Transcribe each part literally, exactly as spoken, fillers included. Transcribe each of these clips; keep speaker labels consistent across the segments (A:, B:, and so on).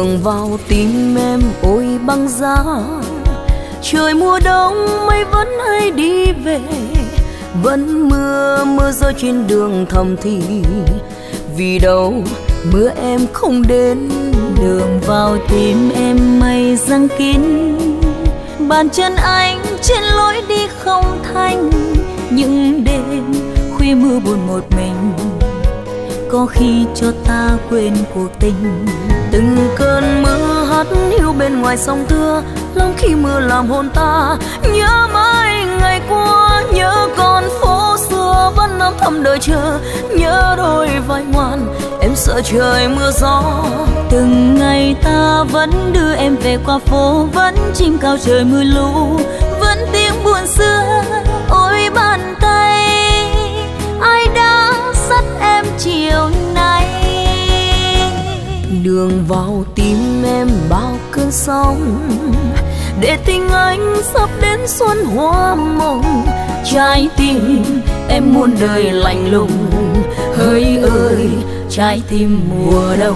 A: đường vào tim em ôi băng giá. Trời mùa đông mây vẫn hay đi về, vẫn mưa mưa rơi trên đường thầm thì. Vì đâu mưa em không đến.
B: Đường vào tim em mây giăng kín, bàn chân anh trên lối đi không thanh. Những đêm khuya mưa buồn một mình, có khi cho ta quên cuộc tình.
A: Từng cơn mưa hắt hiu bên ngoài sông Thưa, lắm khi mưa làm hồn ta nhớ mãi ngày qua. Nhớ con phố xưa vẫn âm thầm đợi chờ, nhớ đôi vai ngoan em sợ trời mưa gió.
B: Từng ngày ta vẫn đưa em về qua phố, vẫn chim cao trời mưa lũ, vẫn tiếng buồn xưa. Ôi bàn tay ai đã dắt em chiều nay.
A: Đường vào tim em bao cơn sóng, để tình anh sắp đến xuân hoa mộng.
B: Trái tim em muôn đời lạnh lùng, hỡi ơi trái tim mùa đông.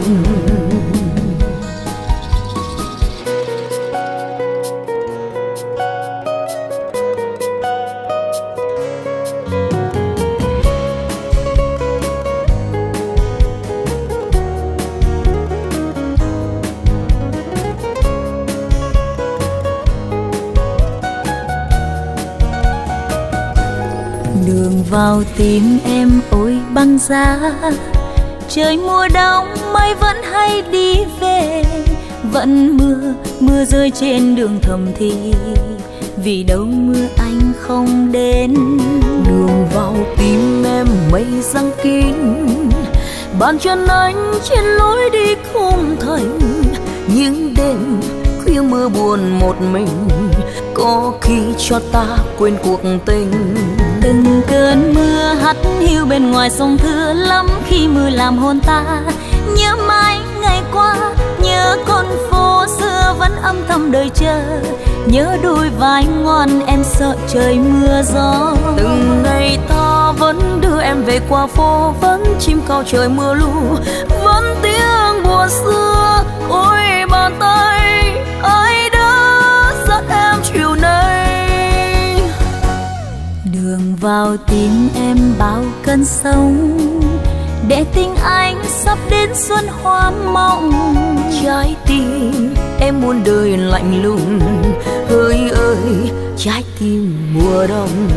B: Đường vào tim em ôi băng giá. Trời mùa đông mây vẫn hay đi về, vẫn mưa mưa rơi trên đường thầm thì. Vì đâu mưa anh không đến.
A: Đường vào tim em mây giăng kín, bàn chân anh trên lối đi không thành. Những đêm khuya mưa buồn một mình, có khi cho ta quên cuộc tình.
B: Từng cơn mưa hắt hiu bên ngoài sông Thưa, lắm khi mưa làm hồn ta nhớ mãi ngày qua. Nhớ con phố xưa vẫn âm thầm đợi chờ, nhớ đôi vai ngoan em sợ trời mưa gió.
A: Từng ngày ta vẫn đưa em về qua phố, vẫn chim cao trời mưa lũ, vẫn tiếng buồn xưa. Ôi bàn tay ai đã dắt em chiều nay.
B: Đường vào tim em bao cơn sông, để tình anh sắp đến xuân hoa mộng.
A: Trái tim em muôn đời lạnh lùng, hỡi ơi trái tim mùa đông.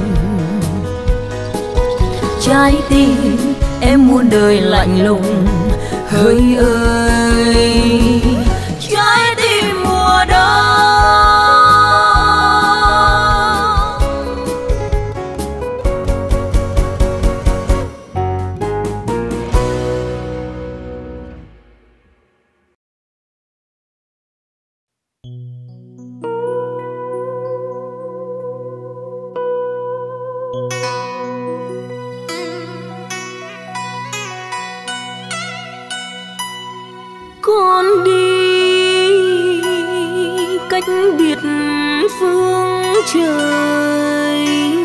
B: Trái tim em muôn đời lạnh lùng, hỡi ơi trái tim mùa đông.
A: Con đi cách biệt phương trời,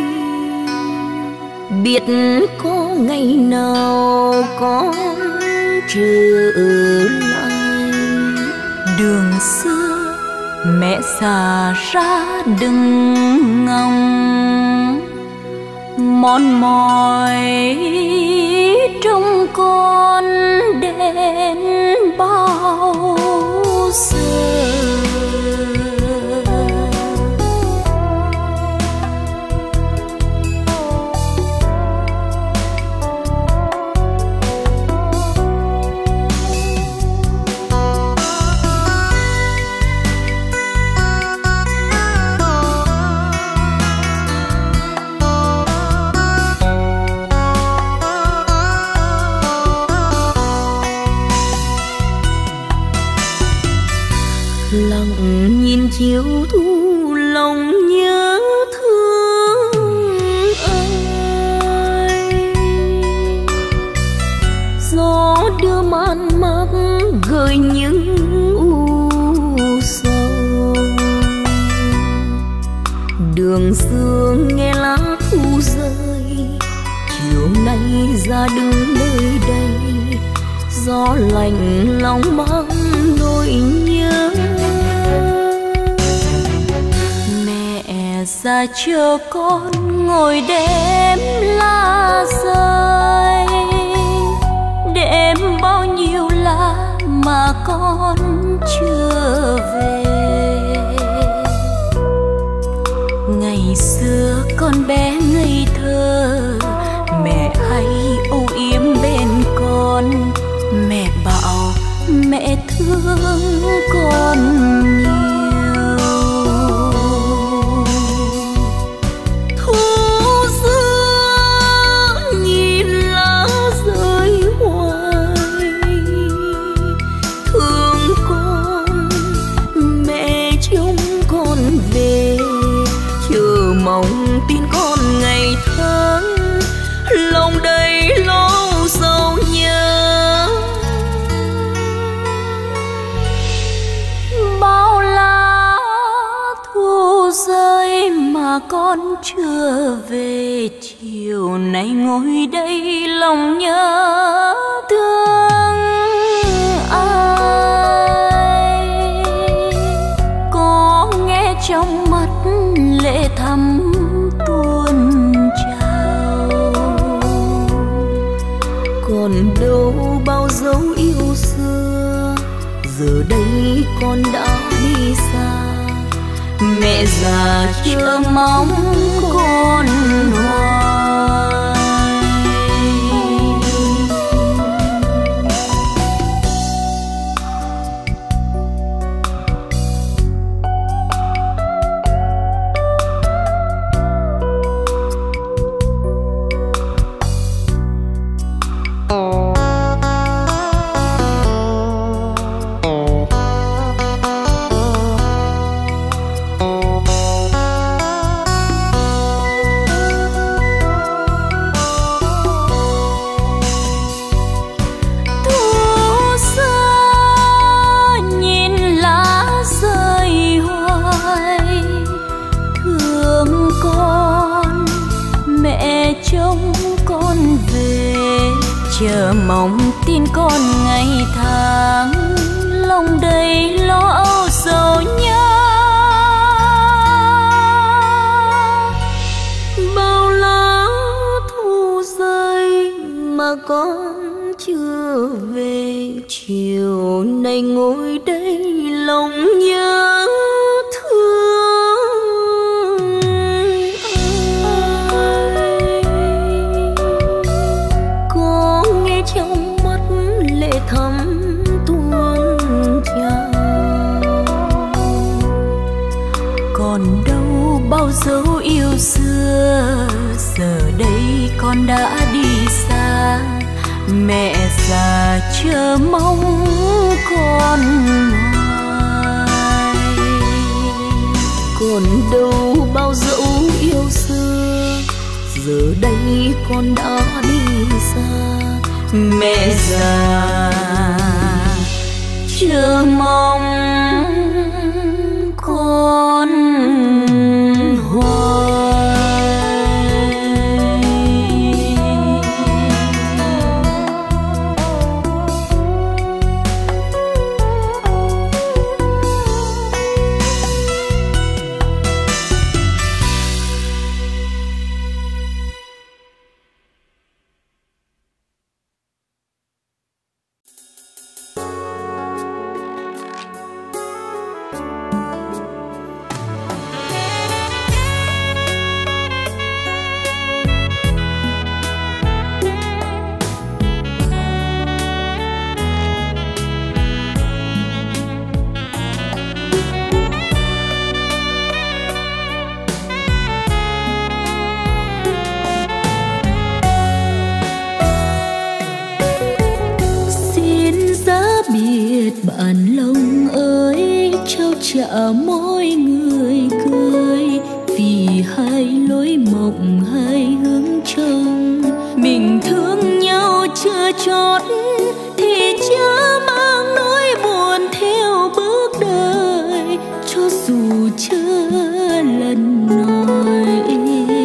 A: biết có ngày nào con trở lại.
B: Đường xưa mẹ xả ra đừng ngóng, mòn mỏi trong con đến bao giờ.
A: Lặng nhìn chiều thu lòng nhớ thương ai. Gió đưa man mác gợi những u sầu. Đường xưa nghe lá thu rơi, chiều nay ra đứng nơi đây. Gió lạnh lòng mang nỗi nỗi nhớ.
B: Mẹ ra chờ con ngồi đếm lá rơi, đếm bao nhiêu lá mà con chưa về. Ngày xưa con bé ngây thơ, mẹ hay âu yếm bên con. Mẹ bảo mẹ thương con nhiều.
A: Thu xưa nhìn lá rơi hoài, thương con mẹ trông con về, chờ mong tin con ngày tháng, lòng đầy lo sầu nhớ.
B: Bao lá thu rơi mà con chưa về, chiều nay ngồi đây lòng nhớ thương ai. Có nghe trong mắt lệ thắm tuôn trào,
A: còn đâu bao dấu yêu xưa, giờ đây con đã đi xa. Mẹ già
B: chờ mong con hoài. Chờ mong tin con ngày tháng, lòng đầy lo âu sầu nhớ.
A: Bao lá thu rơi mà con chưa về, chiều nay ngồi đây lòng nhớ thương ai. Có nghe trong mắt lệ thắm tuôn trào,
B: còn đâu bao dấu yêu xưa, giờ đây con đã đi xa. Mẹ già chờ mong con hoài,
A: còn đâu bao dấu yêu xưa, giờ đây con đã đi xa.
B: Mẹ già chờ mong con hoài.
A: Bạn lòng ơi, trao trả mỗi người cười, vì hai lối mộng hai hướng trông.
B: Mình thương nhau chưa chót thì chớ mang nỗi buồn theo bước đời,
A: cho dù chưa lần nói.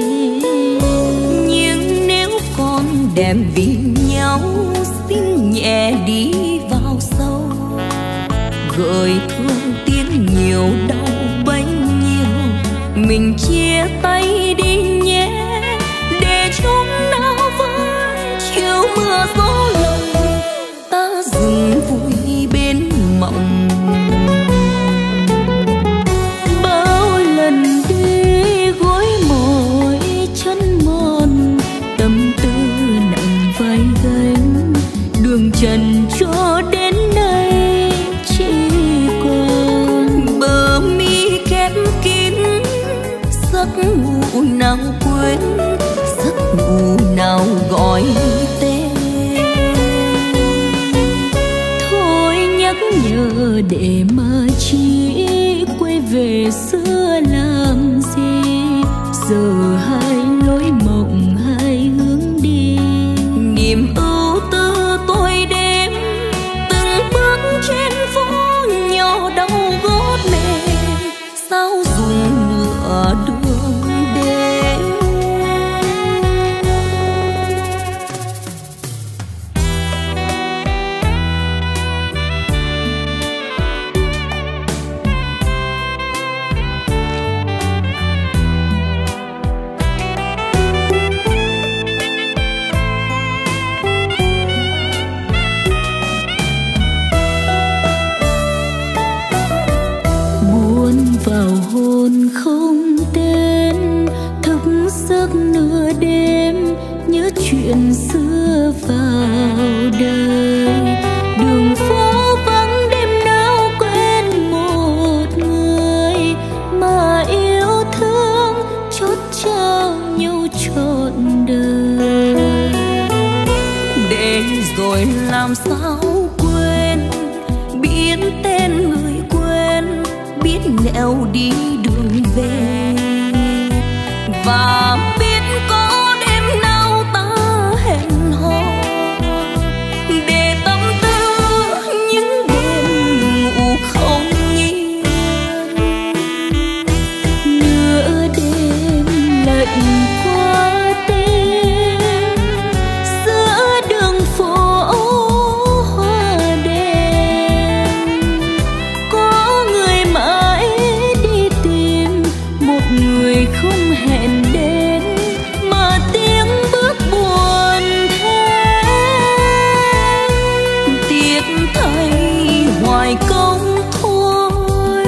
B: Nhưng nếu con đem vì nhau,
A: xin nhẹ đi vào sâu, gợi thương tiếng nhiều đau bấy nhiêu. Mình chia tay đi nhé, để chốn nào với chiều mưa gió lòng, ta dừng vui bên mộng.
B: Bao lần đi gối mỏi chân mòn, tâm tư nặng vai gánh, đường trần cho đến nay chỉ còn
A: bờ mi khép kín, giấc ngủ nào quên, giấc ngủ nào gọi tên.
B: Thôi nhắc nhở để mà chỉ quay về xưa làm gì, giờ hai lối mộng hai hướng đi.
A: Niềm ưu tư tôi đêm từng bước trên phố nhỏ đau gót mềm, sao dùng nửa đường đêm.
B: Vào hồn không tên, thức giấc nửa đêm, nhớ chuyện xưa vào đời. Đường phố vắng đêm nào quên một người mà yêu thương, chốt trao nhau trọn đời.
A: Để rồi làm sao quên, biết tên người quên, biết nẻo đi đường về, và biết có đêm nào ta hẹn hò, để tâm tư những đêm ngủ không yên.
B: Nửa đêm lạnh qua tim, giữa đường phố hoa đèn, có người mãi đi tìm một người không hẹn đến, mà tiếng bước buồn thêm.
A: Tiếc thay hoài công thôi,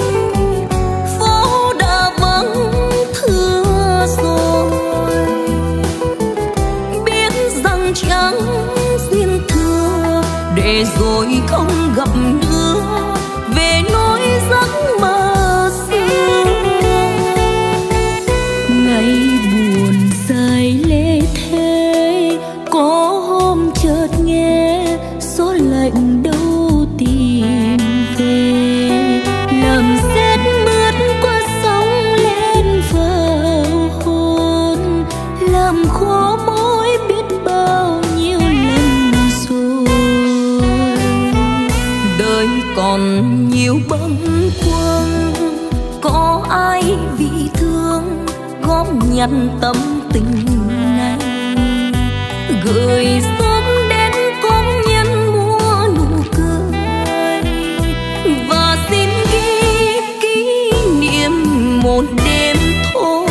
A: phố đã vắng thưa rồi, biết rằng chẳng duyên thừa, để rồi không gặp nữa về nỗi giấc mơ xưa.
B: Ngày buồn dài lê thế, có hôm chợt nghe gió lạnh đâu tìm về, làm rét mướt qua sóng lên vào hồn, làm khô môi biết bao nhiêu lần rồi.
A: Đời còn nhiều bâng khuâng, có ai vì thương góp nhặt tâm tình này, gửi sớm đến công nhân mua nụ cười, và xin ghi kỷ niệm một đêm thôi.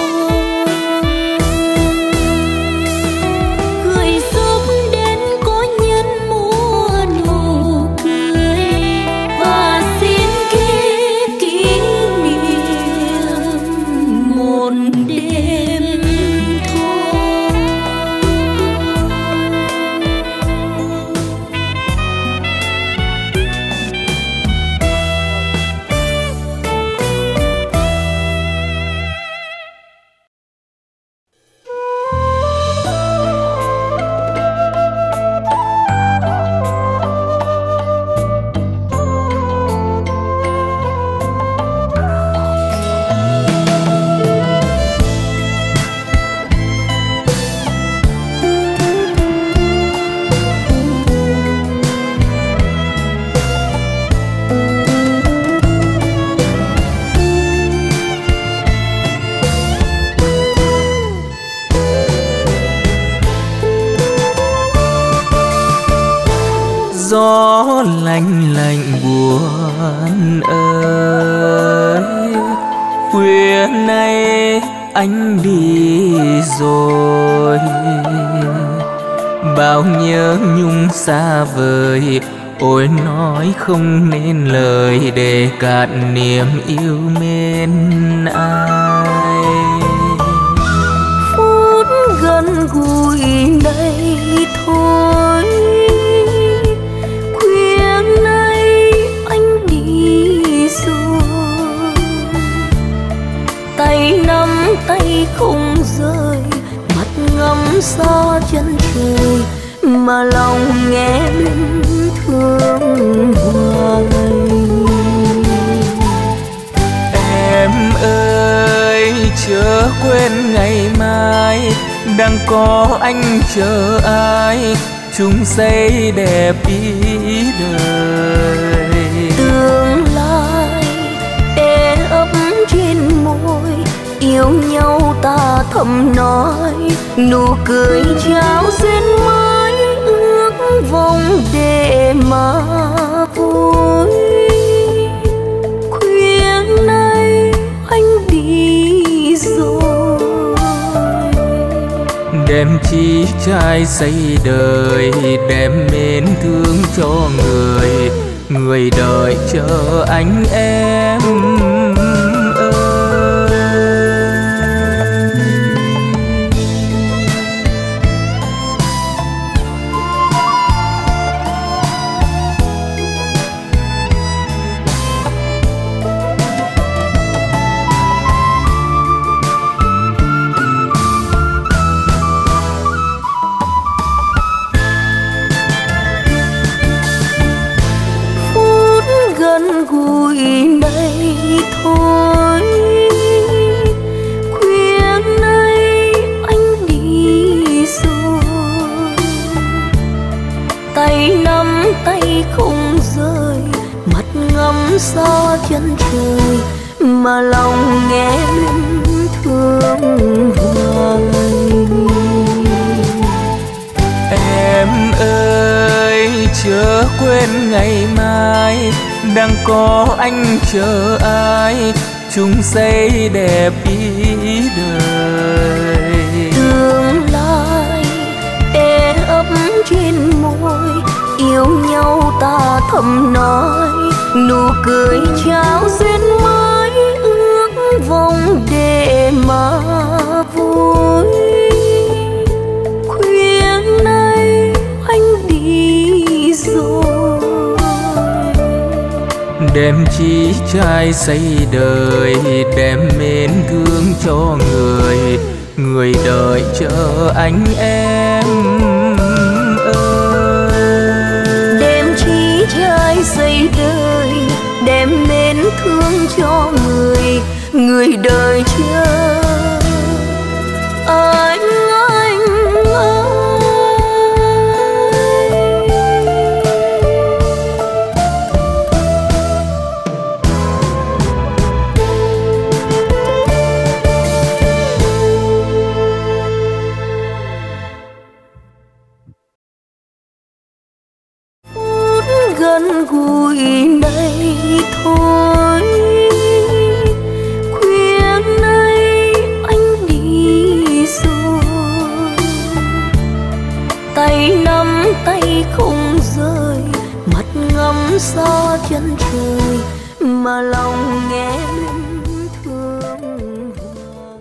B: Gửi sớm đến có nhân mua nụ cười, và xin ghi kỷ niệm một đêm thôi.
C: gió lạnh lạnh buồn ơi. Khuya nay anh đi rồi, bao nhớ nhung xa vời, ôi nói không nên lời để cạn niềm yêu mến ai.
A: Phút gần gũi đây thôi, khuya nay anh đi rồi, tay nắm tay không rời, mắt ngắm xa chân trời mà lòng nghe luyến thương hoài.
C: Em ơi chớ quên ngày mai, đang có anh chờ ai, chung xây đẹp ý đời.
A: Tương lai ê ấp trên môi, yêu nhau ta thầm nói, nụ cười trao duyên mới, ước vọng để mà vui. Khuya nay anh đi rồi,
C: đem chí trai xây đời, đem mến thương cho người, người đợi chờ anh em
A: gũi đây thôi. Khuya nay anh đi rồi, tay nắm tay không rời, mắt ngắm xa chân trời mà lòng nghe luyến thương hoài.
C: Em ơi chớ quên ngày mai, đang có anh chờ ai, chung xây đẹp ý đời.
A: Tương lai ê ấp trên môi, yêu nhau ta thầm nói, nụ cười trao duyên mới, ước vọng để mà vui. Khuya nay anh đi rồi,
C: đem chí trai xây đời, đem mến thương cho người, người đợi chờ anh em ơi.
A: đem chí trai xây đời, đem mến thương cho người, người đợi chờ anh anh ơi. Gần gũi đây thôi, khuya nay anh đi rồi, tay nắm tay không rời, mắt ngắm xa chân trời mà lòng nghe luyến thương hoài.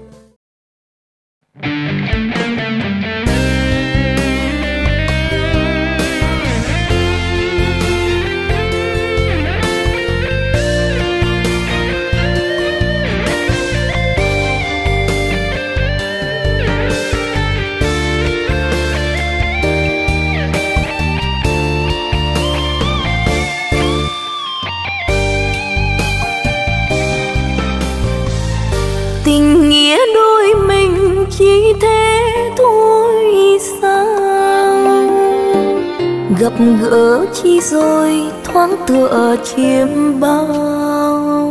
A: Tình nghĩa đôi mình chỉ thế thôi sao, gặp gỡ chi rồi thoáng tựa chiêm bao.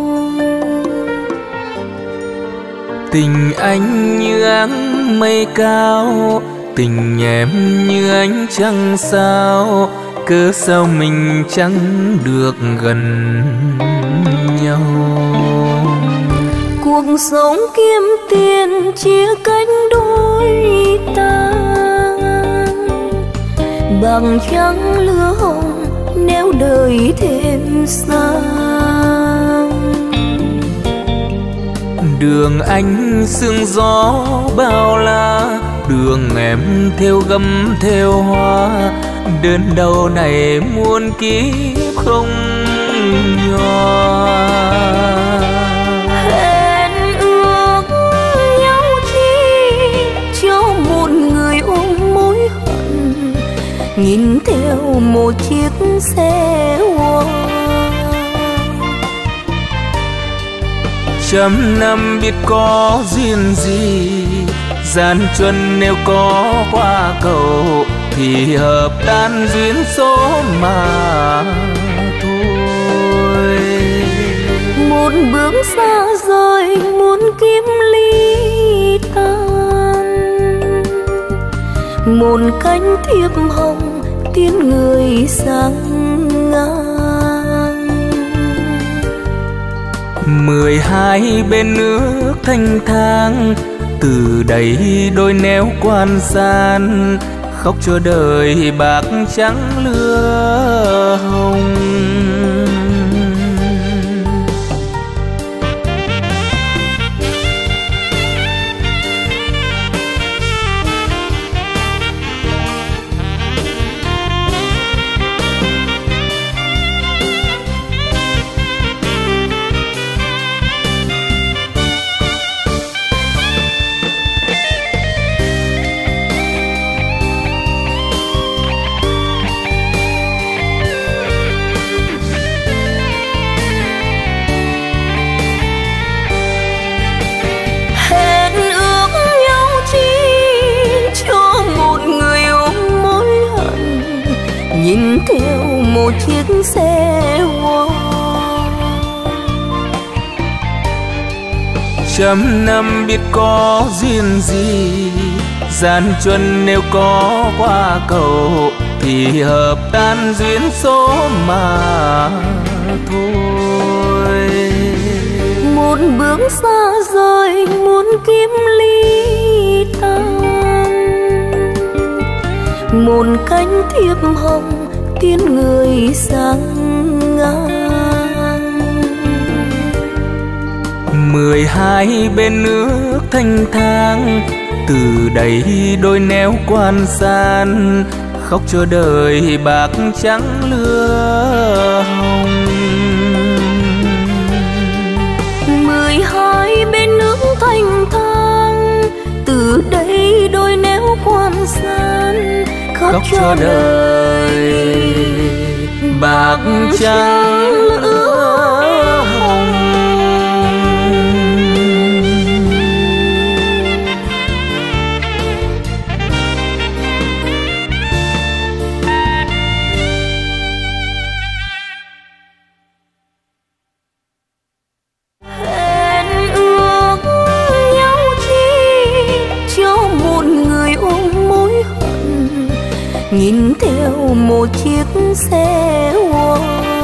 C: Tình anh như áng mây cao, tình em như ánh trăng sao, cớ sao mình chẳng được gần nhau.
A: Cuộc sống kiếm tiền chia cánh đôi ta, bằng trắng lửa hồng nếu đời thêm xa.
C: Đường anh sương gió bao la, đường em theo gấm theo hoa, đơn đau này muôn kiếp không nhòa.
A: Hẹn ước nhau chi cho một người ôm mối hận, nhìn theo một chiếc xe hoa.
C: Trăm năm biết có duyên gì, gian truân nếu có qua cầu, thì hợp tan duyên số mà thôi.
A: Một bước xa rời muốn kiếm ly tan, một cánh thiệp hồng tiến người sang ngang.
C: Mười hai bên nước thanh thang, từ đây đôi néo quan gian, khóc cho đời bạc trắng lửa hồng.
A: Nhìn theo một chiếc xe hoa.
C: Trăm năm biết có duyên gì, gian truân nếu có qua cầu, thì hợp tan duyên số mà thôi.
A: Một bước xa rời muốn kiếm ly tan, một cánh thiệp hồng tiến người sang ngang.
C: Mười hai bên nước thanh thang, từ đây đôi néo quan san, khóc cho đời bạc trắng lửa hồng.
A: Mười hai bên nước thanh thang, từ đây đôi néo quan san, khóc, khóc cho đời
C: bạc trắng lửa hồng.
A: Hẹn ước nhau chi cho một người ôm mối hận, nhìn theo một chiếc xe hoa.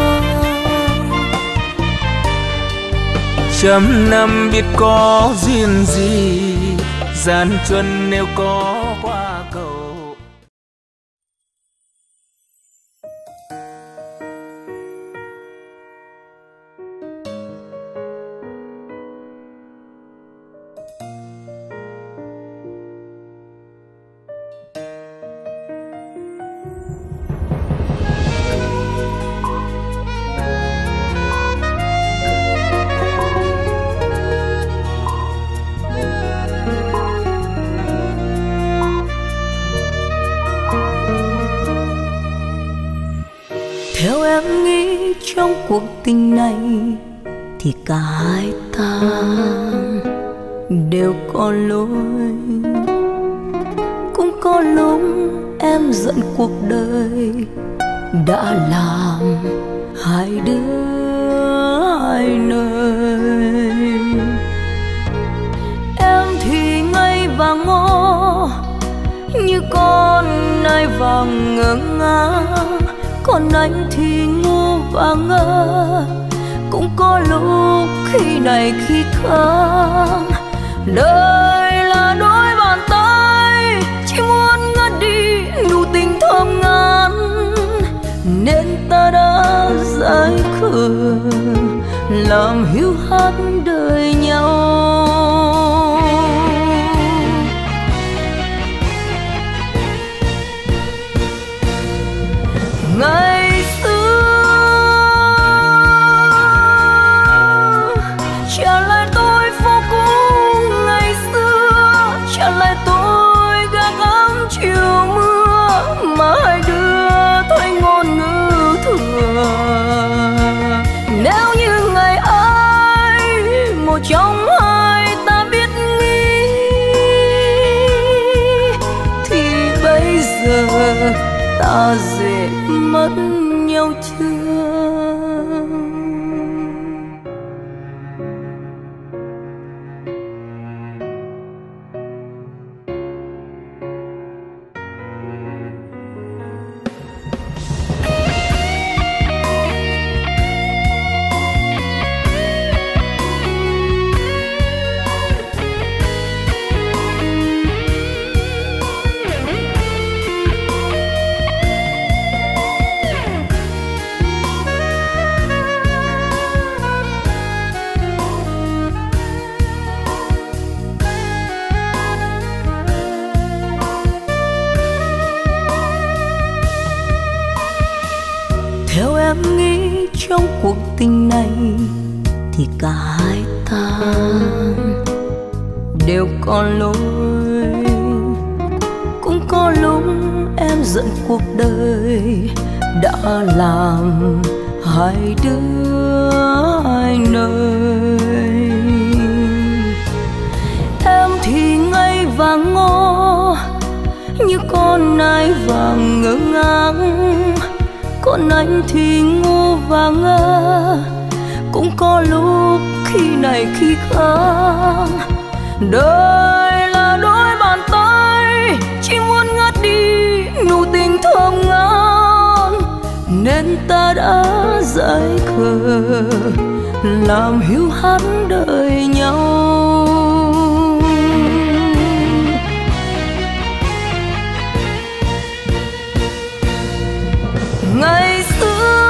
C: Trăm năm biết có duyên gì, gian truân nếu có qua cầu.
A: Theo em nghĩ trong cuộc tình này thì cả hai ta đều có lỗi. Cũng có lúc em giận cuộc đời đã làm hai đứa hai nơi. Em thì ngây và ngó như con nai vàng ngơ ngác, còn anh thì ngu và ngơ. Cũng có lúc khi này khi khác, đời là đôi bàn tay chỉ muốn ngắt đi nụ tình thơm ngát, nên ta đã giải khờ làm hiu hắt đời nhau. Ngày xưa trả lại tôi phố cũ, ngày xưa trả lại tôi gác ấm chiều mưa, mà hai đứa thấy ngôn ngữ thừa. Nếu như ngày ấy một trong hai ta biết nghĩ, thì bây giờ ta dễ mất nhau chưa? Theo em nghĩ trong cuộc tình này thì cả hai ta đều còn lỗi. Cũng có lúc em giận cuộc đời đã làm hai đứa hai nơi. Em thì ngây và ngô như con nai vàng ngơ ngác, còn anh thì ngu và ngơ. Cũng có lúc khi này khi khác, đời là đôi bàn tay chỉ muốn ngắt đi nụ tình thơm ngát, nên ta đã giải khờ làm hiu hắt đời nhau. Ngày xưa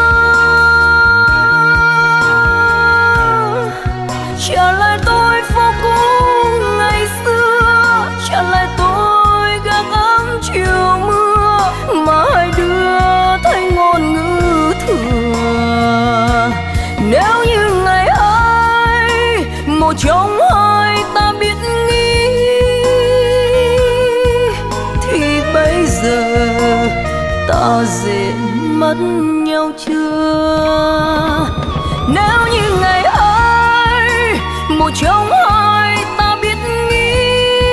A: trả lại tôi phố cũ, ngày xưa trả lại tôi gác ấm chiều mưa, mà hai đứa thấy ngôn ngữ thừa. Nếu như ngày ấy một trong hai ta biết nghĩ, thì bây giờ ta dễ mất nhau chưa? Nếu như ngày ấy một trong hai ta biết nghĩ,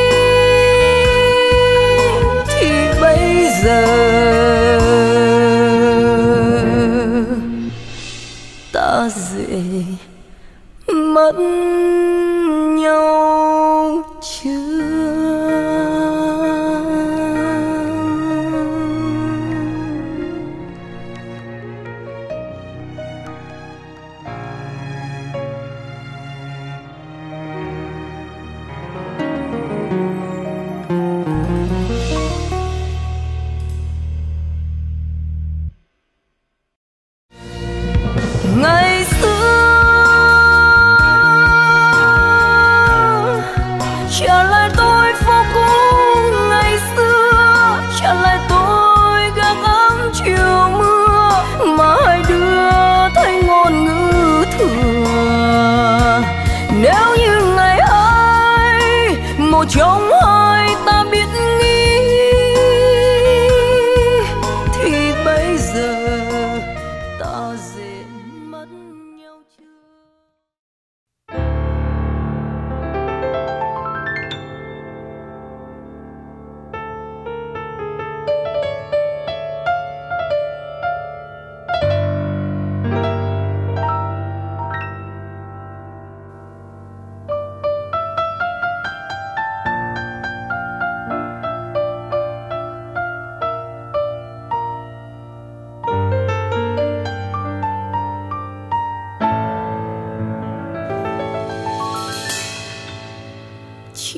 A: thì bây giờ ta dễ mất nhau chưa?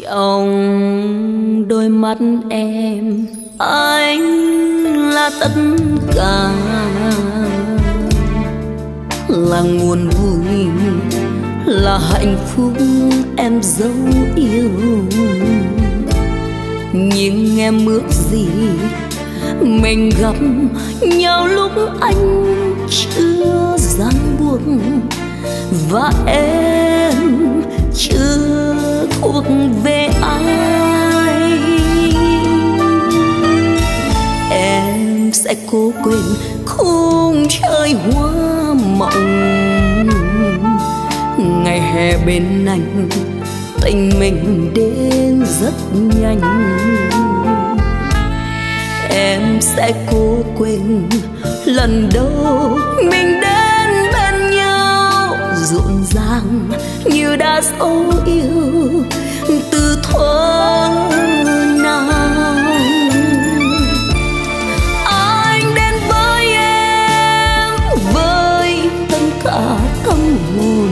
A: Trong đôi mắt em, anh là tất cả, là nguồn vui, là hạnh phúc em dấu yêu. Nhưng em ước gì mình gặp nhau lúc anh chưa ràng buộc, và em chưa thuộc về ai. Em sẽ cố quên khung trời hoa mộng, ngày hè bên anh tình mình đến rất nhanh. Em sẽ cố quên lần đầu mình đến bên nhau, rộn ràng như đã dấu yêu từ thuở nào. Anh đến với em với tất cả tâm hồn,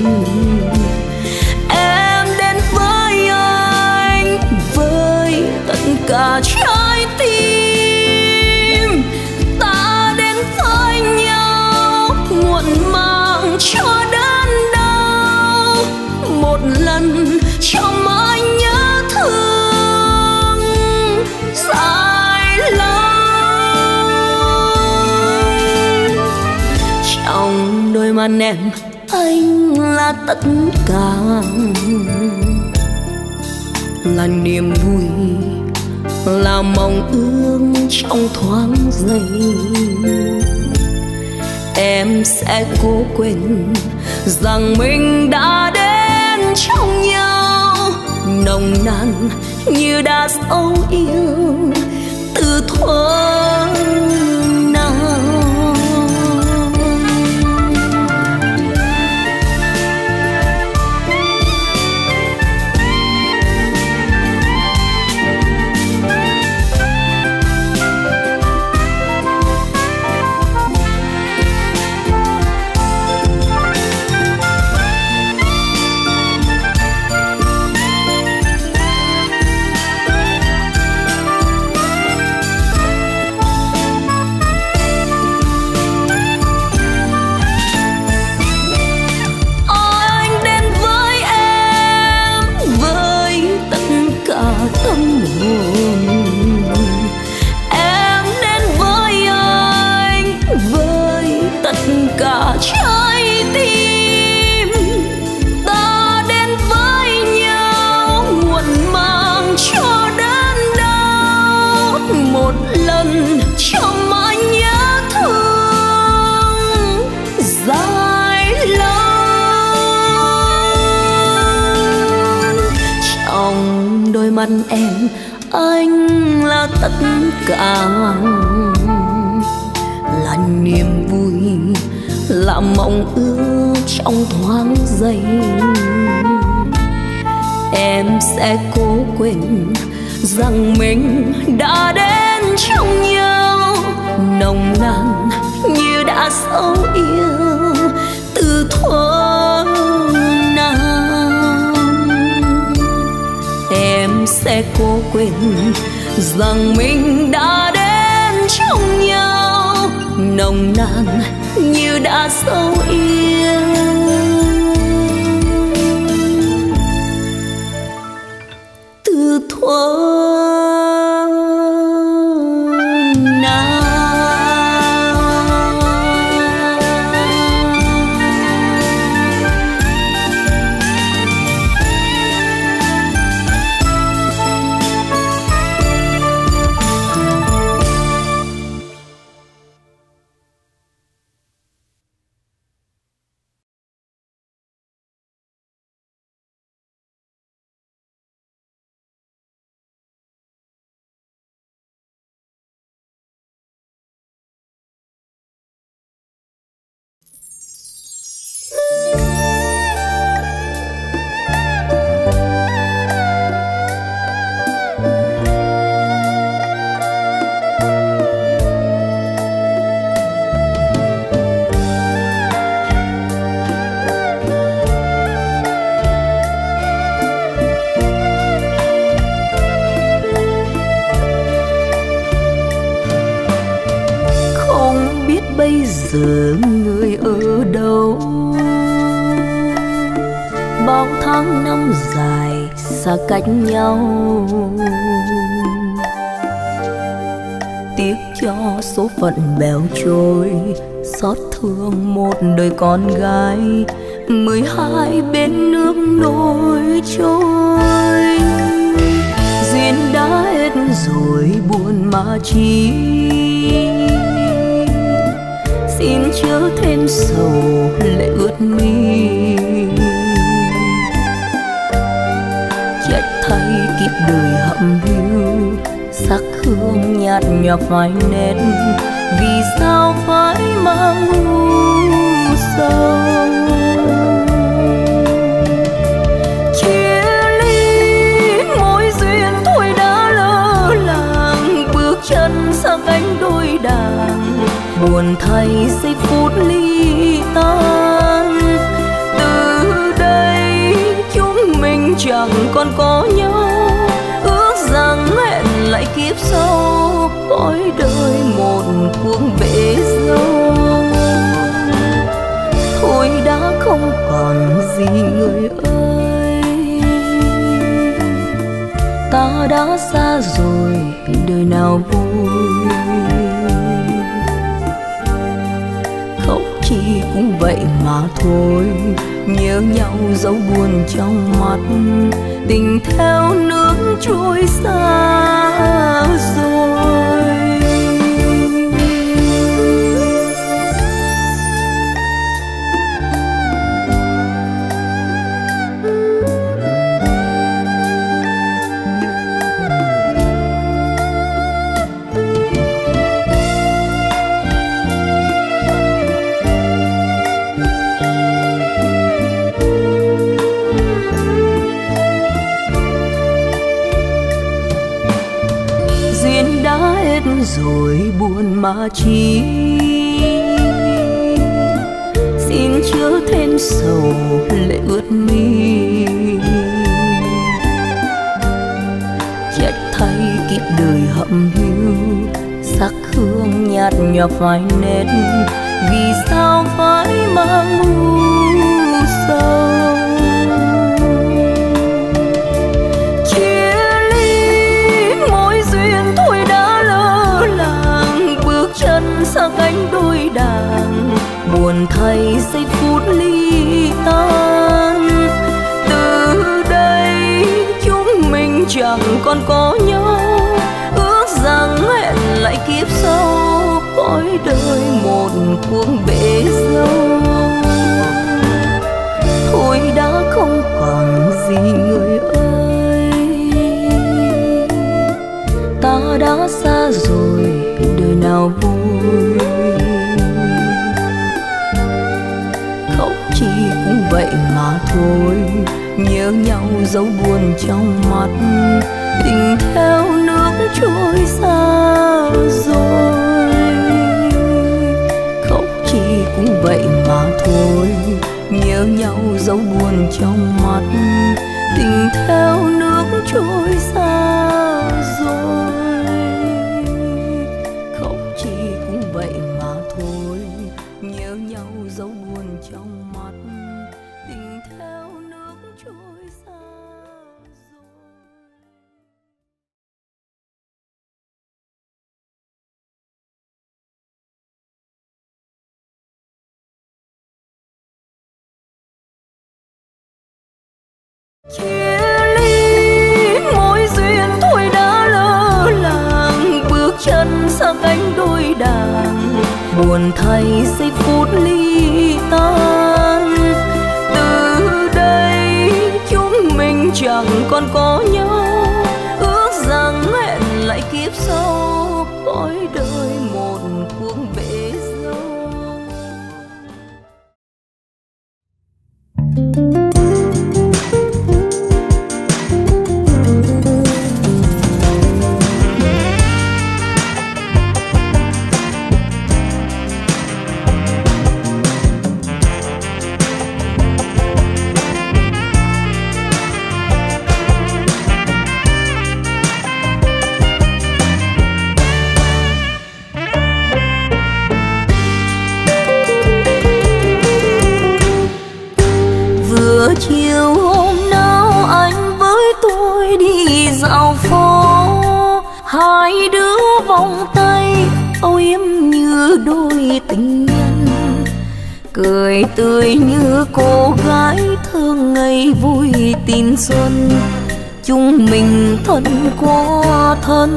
A: em đến với anh với tất cả trái tim. Ta đến với nhau muộn màng cho đến đâu, một lần cho mãi nhớ thương dài lâu. Trong đôi mắt em, anh là tất cả, là niềm vui, là mong ước trong thoáng giây. Em sẽ cố quên rằng mình đã đến trong nhau, nồng nàn như đã dấu yêu từ thuở nào. Trái tim ta đến với nhau muộn màng cho đến đâu, một lần cho mãi nhớ thương dài lâu. Trong đôi mắt em, anh là tất cả, là niềm vui, là mong ước trong thoáng giây. Em sẽ cố quên rằng mình đã đến trong nhau, nồng nàn như đã dấu yêu từ thuở nào. Em sẽ cố quên rằng mình đã đến trong nhau, nồng nàn như đã dấu yêu từ thuở giờ người ở đâu? Bao tháng năm dài xa cách nhau, tiếc cho số phận bèo trôi, xót thương một đời con gái mười hai bên nước nổi trôi. Duyên đã hết rồi buồn mà chi, xin chớ thêm sầu lệ ướt mi. Trách thay kiếp đời hậm hiu, sắc hương nhạt nhòa phai nét, vì sao phải mang u sầu. Chia ly mối duyên thôi đã lỡ làng, bước chân sang cánh đôi đàn, buồn thay giây phút ly tan. Từ đây chúng mình chẳng còn có nhau, ước rằng hẹn lại kiếp sau, cõi đời một cuộc bể dâu. Thôi đã không còn gì người ơi, ta đã xa rồi đời nào vui. Khóc chi cũng vậy mà thôi, nhớ nhau dấu buồn trong mắt, tình theo nước trôi xa rồi. Rồi buồn mà chi, xin chớ thêm sầu lệ ướt mi. Trách thay kiếp đời hậm hiu, sắc hương nhạt nhòa phai nét, vì sao phải mang u sầu. Sang cánh đôi đàn, buồn thay giây phút ly tan. Từ đây chúng mình chẳng còn có nhau, ước rằng hẹn lại kiếp sau, cõi đời một cuộc bể dâu. Thôi đã không còn gì người ơi, ta đã xa rồi đời nào vui. Khóc chi cũng vậy mà thôi, nhớ nhau dấu buồn trong mắt, tình theo nước trôi xa rồi. Khóc chi cũng vậy mà thôi, nhớ nhau dấu buồn trong mắt, tình theo nước trôi xa rồi. Vậy mà thôi, nhớ nhau dấu buồn trong mắt, tình theo nước trôi xa rồi. Chia ly mối duyên thôi đã lỡ làng, bước chân sang cánh đôi đàn, buồn thay giây phút ly tan. Từ đây chúng mình chẳng còn có nhau, ước rằng hẹn lại kiếp sau, cõi đời một cuộc bể dâu. hai đứa vòng tay âu yếm như đôi tình nhân, cười tươi như cô gái thơ ngây vui tin xuân, chúng mình thân qua thân.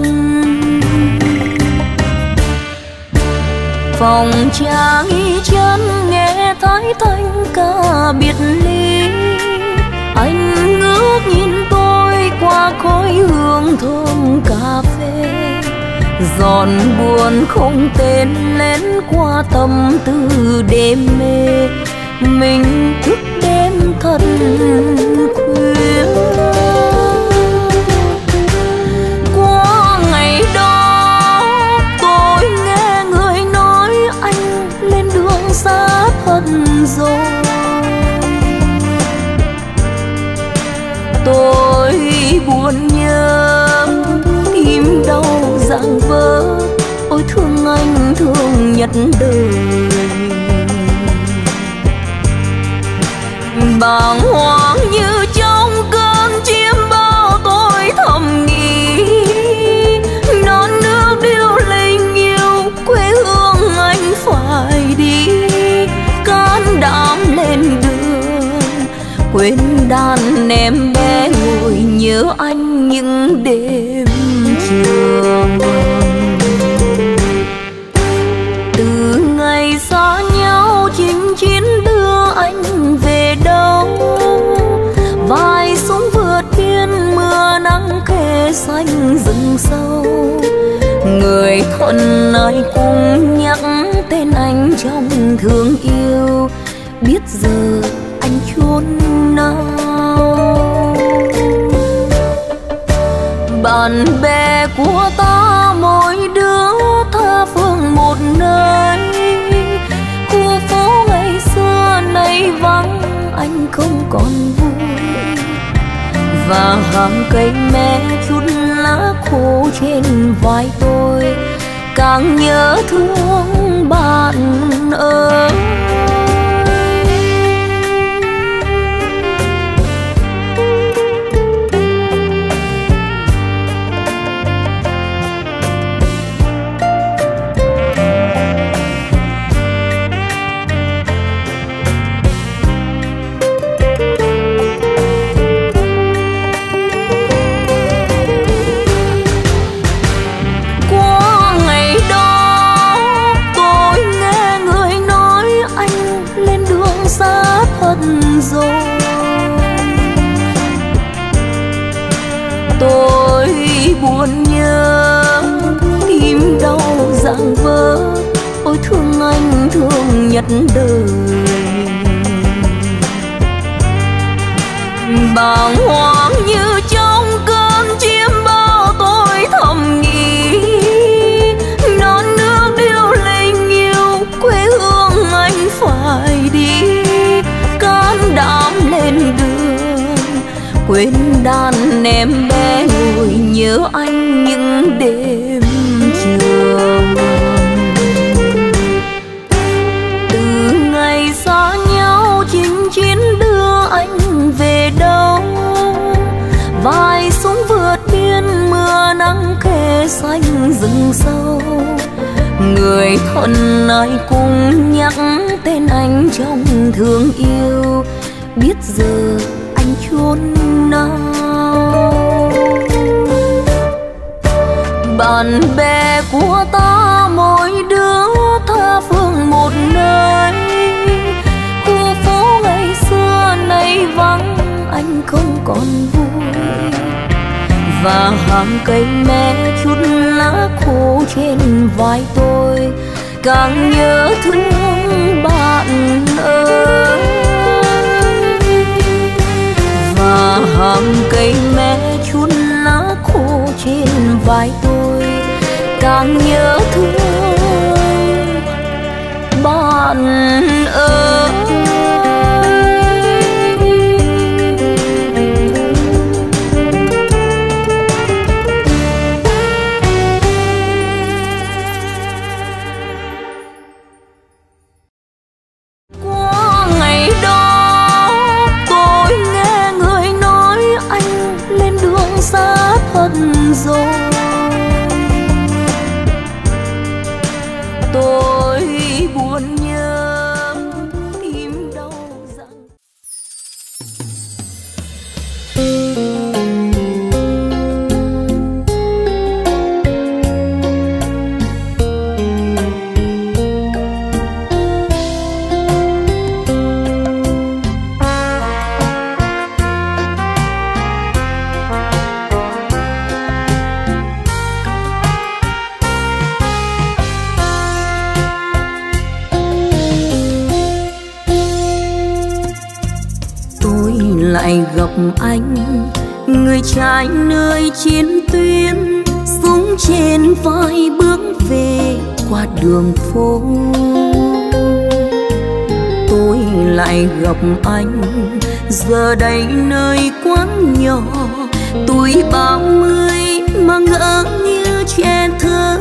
A: Phòng trà nghi chân nghe thấy thanh ca biệt ly, anh ngước nhìn tôi qua khói hương thơm cà phê, giòn buồn không tên lén qua tâm tư đêm mê, mình thức đêm thật khuya. Qua ngày đó tôi nghe người nói anh lên đường xa thân rồi, tôi buồn nhớ tim đau rạng vỡ, ôi thương anh thương nhất đời. Bàng hoàng như trong cơn chim bao tôi thầm nghĩ, non nước điêu linh yêu quê hương anh phải đi, can đảm lên đường quên đàn em bé ngồi nhớ anh những đêm trường. Từ ngày xa nhau chinh chiến đưa anh về đâu, vai súng vượt biên mưa nắng khe xanh rừng sâu, người thân ai cũng nhắc tên anh trong thương yêu, biết giờ anh chốn nào. Bạn bè của ta mỗi đứa tha phương một nơi, khu phố ngày xưa nay vắng anh không còn vui, và hàng cây me chút lá khô trên vai tôi càng nhớ thương bạn ơi. Tôi buồn nhớ tim đau rạng vỡ, ôi thương anh thương nhất đời. Bàng hoàng như trong cơn chim bao tôi thầm nghĩ, non nước điêu linh yêu quê hương anh phải đi, can đảm lên đường quên đàn em bé ngồi nhớ anh những đêm trường. Từ ngày xa nhau chinh chiến đưa anh về đâu, vai súng vượt biên mưa nắng khe xanh rừng sâu, người thân ai cũng nhắc tên anh trong thương yêu, biết giờ anh chốn nào. Bạn bè của ta mỗi đứa tha phương một nơi, khu phố ngày xưa nay vắng anh không còn vui, và hàng cây me chút lá khô trên vai tôi càng nhớ thương bạn ơi. Và hàng cây me chút lá khô trên vai tôi càng nhớ thương bạn ơi. Qua ngày đó tôi nghe người nói anh lên đường xa thân rồi, gặp anh, người trai nơi chiến tuyến, súng trên vai bước về qua đường phố. Tôi lại gặp anh giờ đây nơi quán nhỏ, tuổi ba mươi mà ngỡ như trẻ thơ.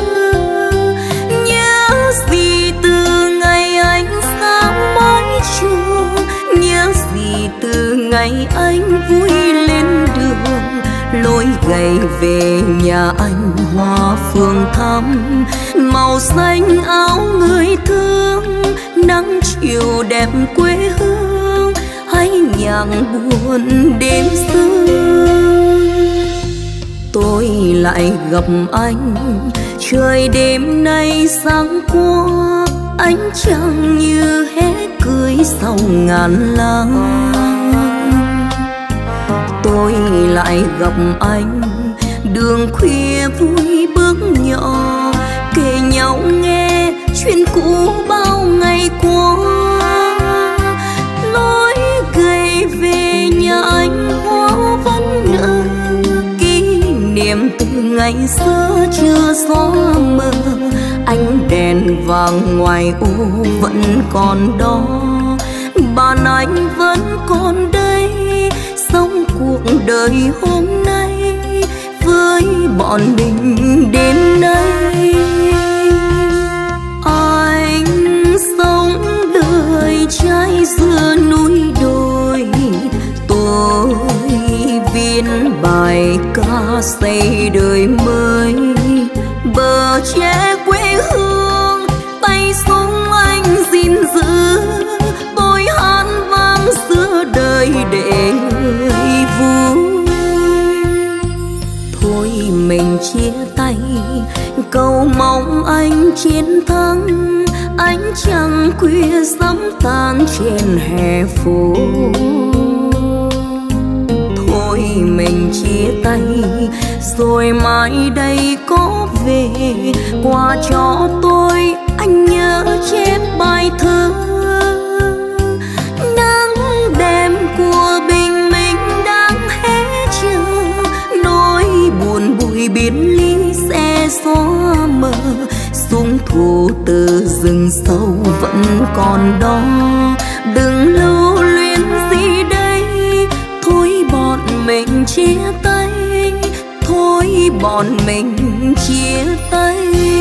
A: Nhớ gì từ ngày anh xa mái trường, nhớ gì từ ngày anh vui lên đường, lối gầy về nhà anh hoa phường thắm, màu xanh áo người thương, nắng chiều đẹp quê hương, hay nhạc buồn đêm sương. Tôi lại gặp anh trời đêm nay sáng qua, ánh trăng như hé cười sau ngàn lăng. Tôi lại gặp anh đường khuya vui bước nhỏ, kể nhau nghe chuyện cũ bao ngày qua. Lối gầy về nhà anh hoa vẫn nở, kỷ niệm từ ngày xưa chưa xóa mờ. Ánh đèn vàng ngoài ô vẫn còn đó, bàn anh vẫn còn đây, sống cuộc đời hôm nay với bọn mình đến đây. Anh sống đời trái dừa núi đồi, tôi viết bài ca xây đời mới. Bờ tre quê hương, tay súng anh gìn giữ, tôi hát vang xưa đời để người vui. Thôi mình chia tay, cầu mong anh chiến thắng, ánh trăng khuya sắm tan trên hè phố. Thôi mình chia tay, rồi mai đây có về, qua cho tôi anh nhớ chép bài thơ. Nắng đêm của bình minh đang hé chờ, nỗi buồn bụi biến ly sẽ xóa mờ. Súng thủ từ rừng sâu vẫn còn đó, đừng lưu luyến gì đây. Thôi bọn mình chia tay, thôi bọn mình chia tay.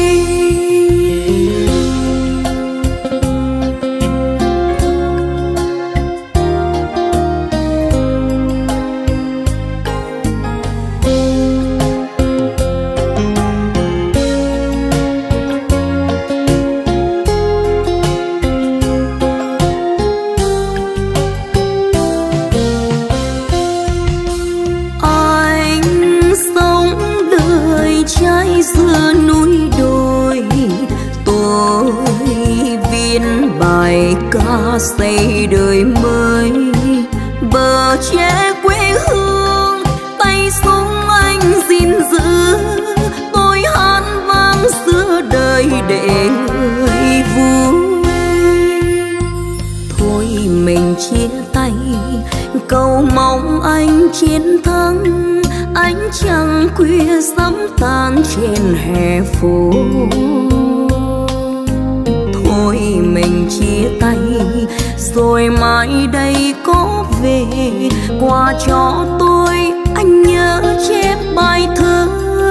A: Dưa núi đồi, tôi viết bài ca xây đời mới. Bờ tre quê hương, tay súng anh gìn giữ, tôi hát vang xưa đời để người vui. Thôi mình chia tay, cầu mong anh chiến thắng, ánh trăng khuya sắm tan trên hè phố. Thôi mình chia tay, rồi mai đây có về, qua cho tôi anh nhớ chép bài thơ.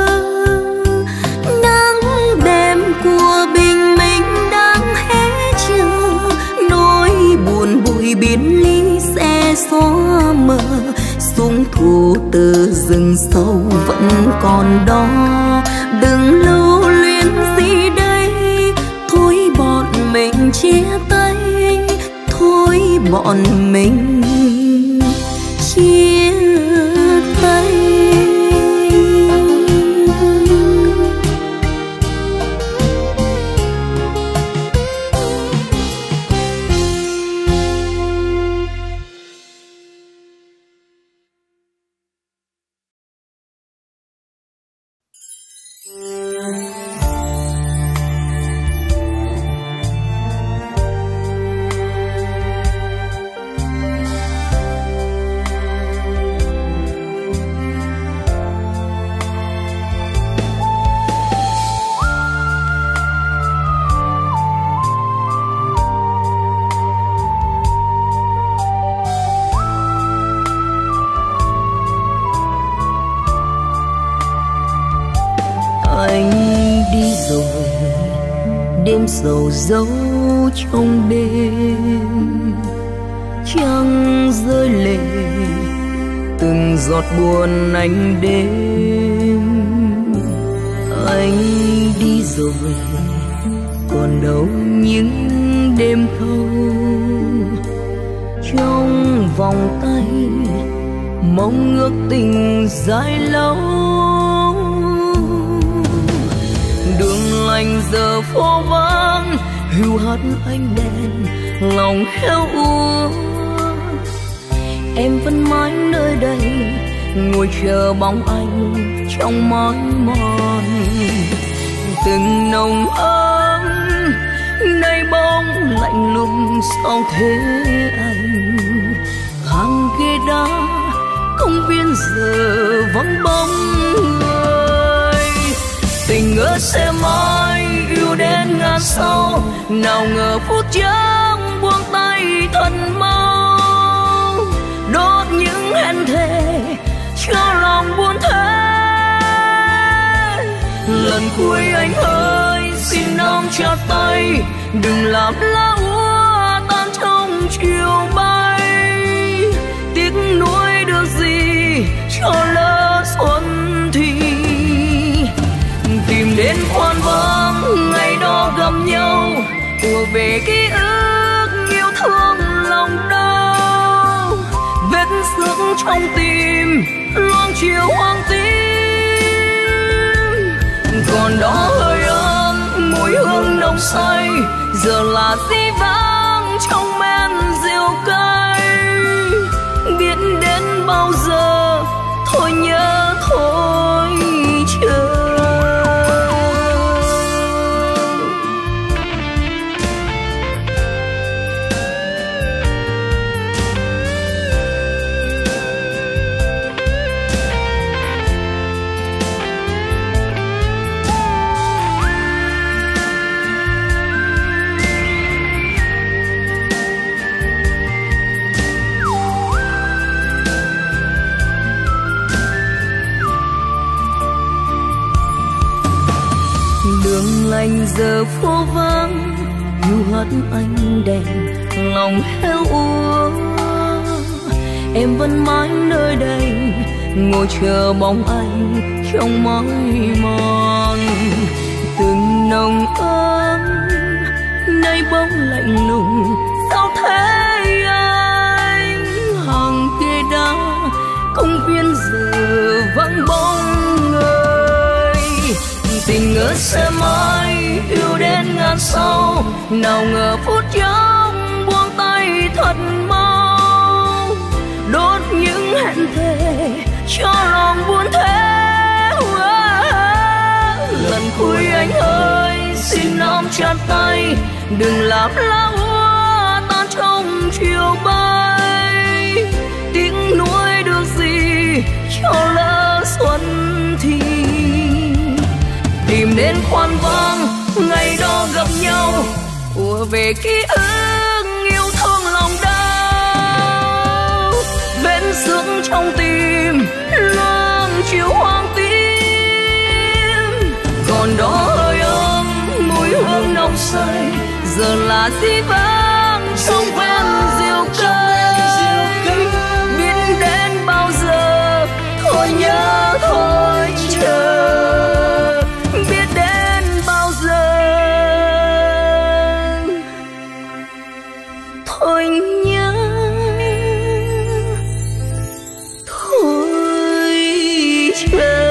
A: Nắng đêm của bình minh đang hé chờ, nỗi buồn bụi biến ly sẽ xóa mờ. Súng thủ từ rừng sâu vẫn còn đó, đừng lưu luyến gì đây. Thôi bọn mình chia tay, thôi bọn mình chia tay. Anh đi rồi, đêm sầu dấu trong đêm, trăng rơi lệ từng giọt buồn anh đêm. Anh đi rồi, còn đâu những đêm thâu trong vòng tay, mong ước tình dài lâu. Đường lành giờ phố vắng, hiu hắt ánh đèn lòng héo úa. Em vẫn mãi nơi đây, ngồi chờ bóng anh trong mỏi mòn. Từng nồng ấm nay bóng lạnh lùng sao thế anh. Hàng ghế đá công viên giờ vắng bóng người. Tình ngỡ sẽ mãi yêu đến ngàn sau, nào ngờ phút chốc buông tay thật mau. Đốt những hẹn thề cho lòng buồn thế. Lần cuối anh ơi xin nắm chặt tay, đừng làm lá úa tan trong chiều bay. Tiếc nuối được gì cho lỡ xuân thì tìm đến khoan vắng ngày đó gặp nhau, ùa về ký ức yêu thương lòng đau. Vết xước trong tim loang chiều hoang tím, còn đó hơi ấm mùi hương nồng say, giờ là dĩ vãng trong men rượu cay. Biết đến bao giờ thôi nhớ thôi chờ. Đường lành giờ phố vắng, hiu hắt ánh đèn lòng héo úa. Em vẫn mãi nơi đây, ngồi chờ bóng anh trong mỏi mòn. Từng nồng ấm nay bóng lạnh lùng sao thế anh. Hàng ghế đá công viên giờ vắng bóng người. Tình ngỡ sẽ mãi yêu đến ngàn sau, nào ngờ phút chốc buông tay thật mau. Đốt những hẹn thề cho lòng buồn thế. Lần cuối anh ơi xin nắm chặt tay, đừng làm lá úa tan trong chiều bay. Tiếc nuối được gì cho lỡ xuân thì tìm đến khoan vắng ngày đó gặp nhau, ùa về ký ức yêu thương lòng đau. Vết xước trong tim loang chiều hoang tím, còn đó hơi ấm mùi hương nồng say, giờ là dĩ vãng trong ven rượu cay. Biết đến bao giờ thôi nhớ thôi chờ. Biết đến bao giờ thôi nhớ thôi chờ.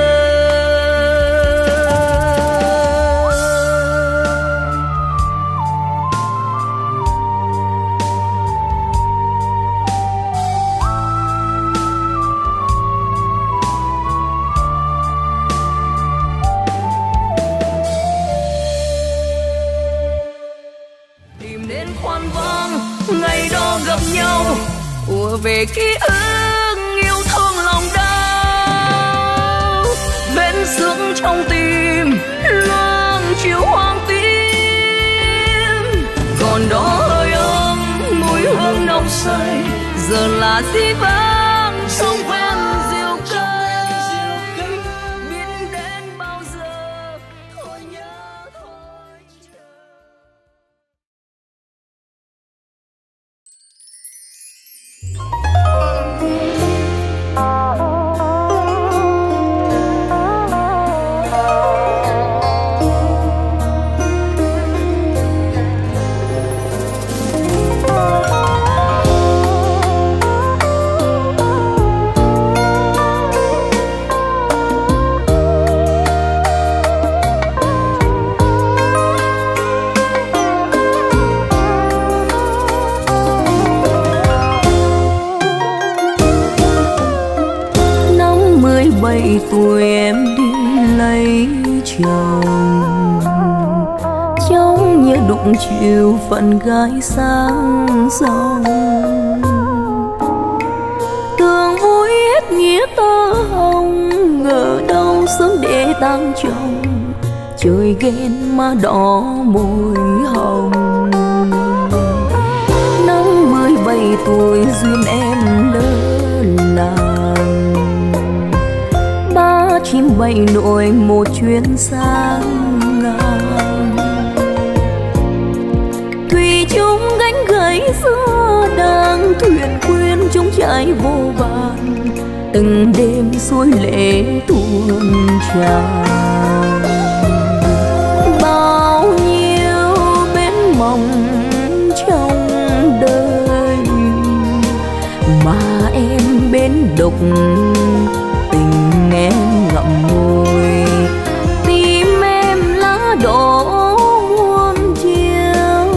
A: Khoan vắng ngày đó gặp nhau, ùa về ký ức yêu thương lòng đau. Vết xước trong tim loang chiều hoang tím, còn đó hơi ấm mùi hương nồng say, giờ là dĩ vãng trong ven rượu cay. Biết đến bao giờ bảy tuổi em đi lấy chồng, trong nhớ đụng chiều phận gái sang giàu. Tưởng vui hết nghĩa tơ hồng, ngờ đâu sớm để tang chồng. Trời ghen má đỏ môi hồng. Năm mươi bảy tuổi duyên em lỡ làng, ba chim bay nội một chuyến sang ngang. Thủy chung gánh gấy giữa đang thuyền quyên chúng trái vô vàn. Từng đêm suối lệ tuôn tràn, bao nhiêu bến mộng trong đời mà em bến độc tình em ngậm ngùi. Tim em lá đổ muôn chiều,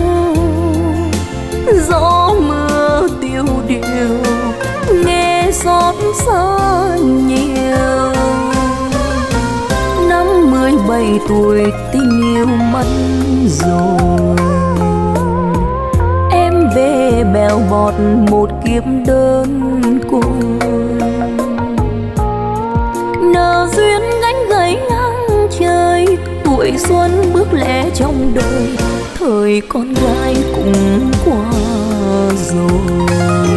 A: gió mưa tiêu điều nghe xót xa nhiều. Năm mươi bảy tuổi tình yêu mất rồi, em về bèo bọt một kiếp đơn côi. Nợ duyên gánh gấy ngang trời, tuổi xuân bước lẽ trong đời. Thời con gái cũng qua rồi.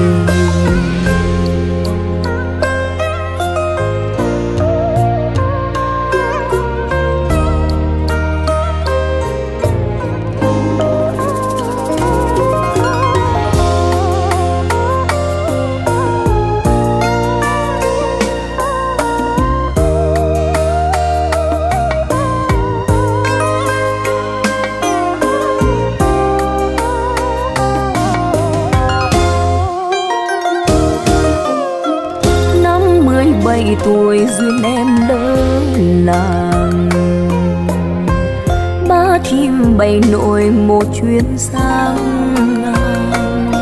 A: Bảy tuổi duyên em lỡ làng, ba chim bay nội một chuyến sang ngang.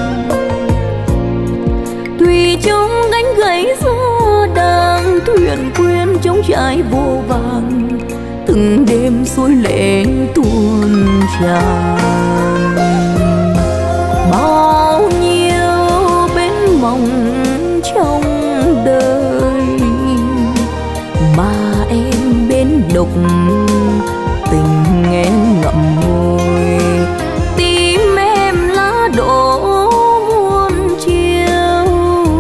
A: Thủy chung gánh gấy giữa đang thuyền quyên chống trái vô vàn. Từng đêm suối lệ tuôn tràn, bao nhiêu bến mộng trong đời mà em bến độc tình em ngậm ngùi. Tim em lá đổ muôn chiều,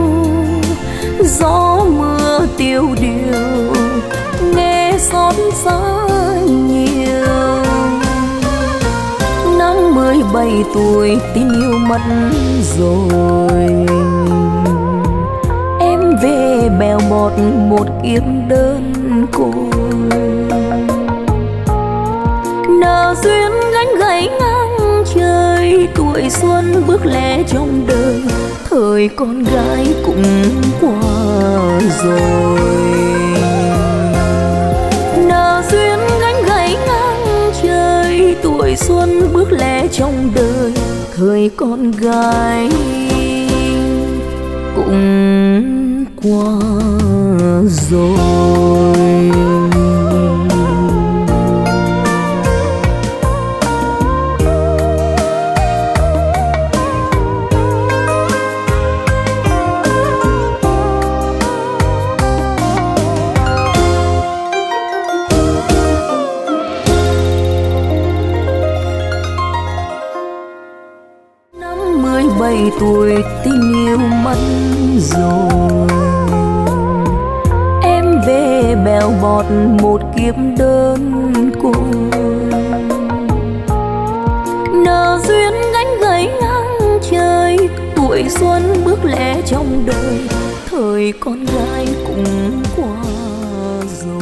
A: gió mưa tiêu điều nghe xót xa nhiều. Năm mươi bảy tuổi tin yêu mất rồi, về bèo bọt một kiếp đơn côi. Nợ duyên gánh gấy ngang trời, tuổi xuân bước lẽ trong đời. Thời con gái cũng qua rồi. Nợ duyên gánh gấy ngang trời, tuổi xuân bước lẽ trong đời. Thời con gái cũng qua rồi. Năm mươi bảy tuổi tình yêu mất rồi, về bèo bọt một kiếp đơn côi. Nợ duyên gánh gấy ngang trời, tuổi xuân bước lẽ trong đời. Thời con gái cũng qua rồi.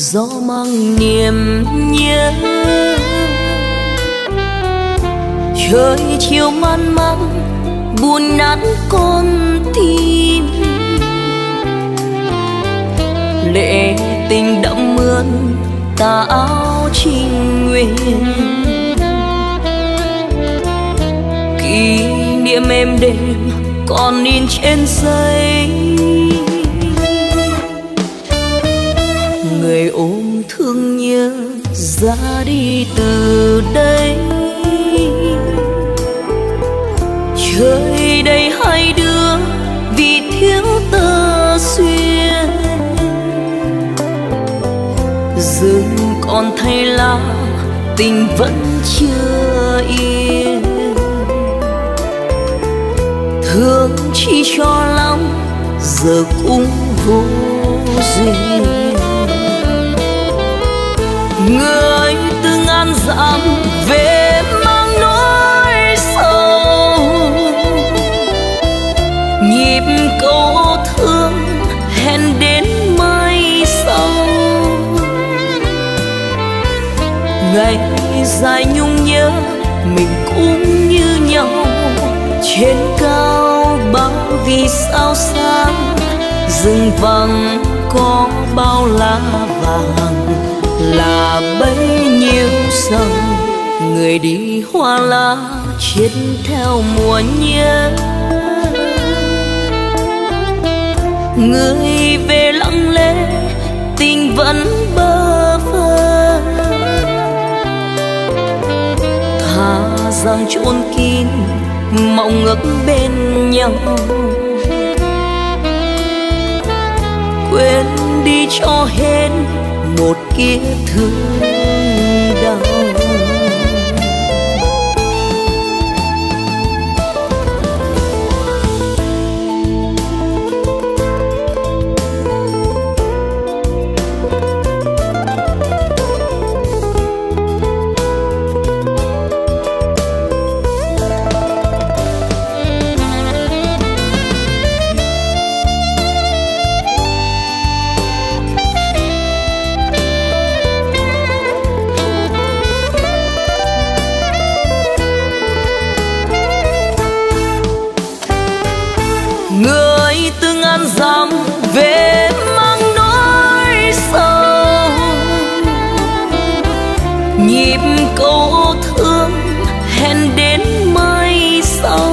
A: gió mang niềm nhớ. Trời chiều man măng buồn nát con tim, lệ tình đẫm mướn tà áo trình nguyện. Kỷ niệm êm đềm còn in trên giấy, người ôm thương nhớ ra đi từ đây. Trời đây hai đứa vì thiếu tơ duyên, rừng còn thay lá tình vẫn chưa yên. Thương chỉ cho lắm giờ cũng vô duyên. Người từ ngàn dặm về mang nỗi sầu, nhịp câu thương hẹn đến mai sau. Ngày dài nhung nhớ mình cũng như nhau, trên cao bao vì sao sáng. Rừng vàng có bao lá vàng là bấy nhiêu sầu. Người đi hoa lá chết theo mùa nhớ, người về lặng lẽ tình vẫn bơ vơ. Thà rằng chôn kín mộng ước bên nhau, quên đi cho hết một kiếp thương đau. Người từ ngàn dặm về mang nỗi sầu, nhịp câu thương hẹn đến mai sau.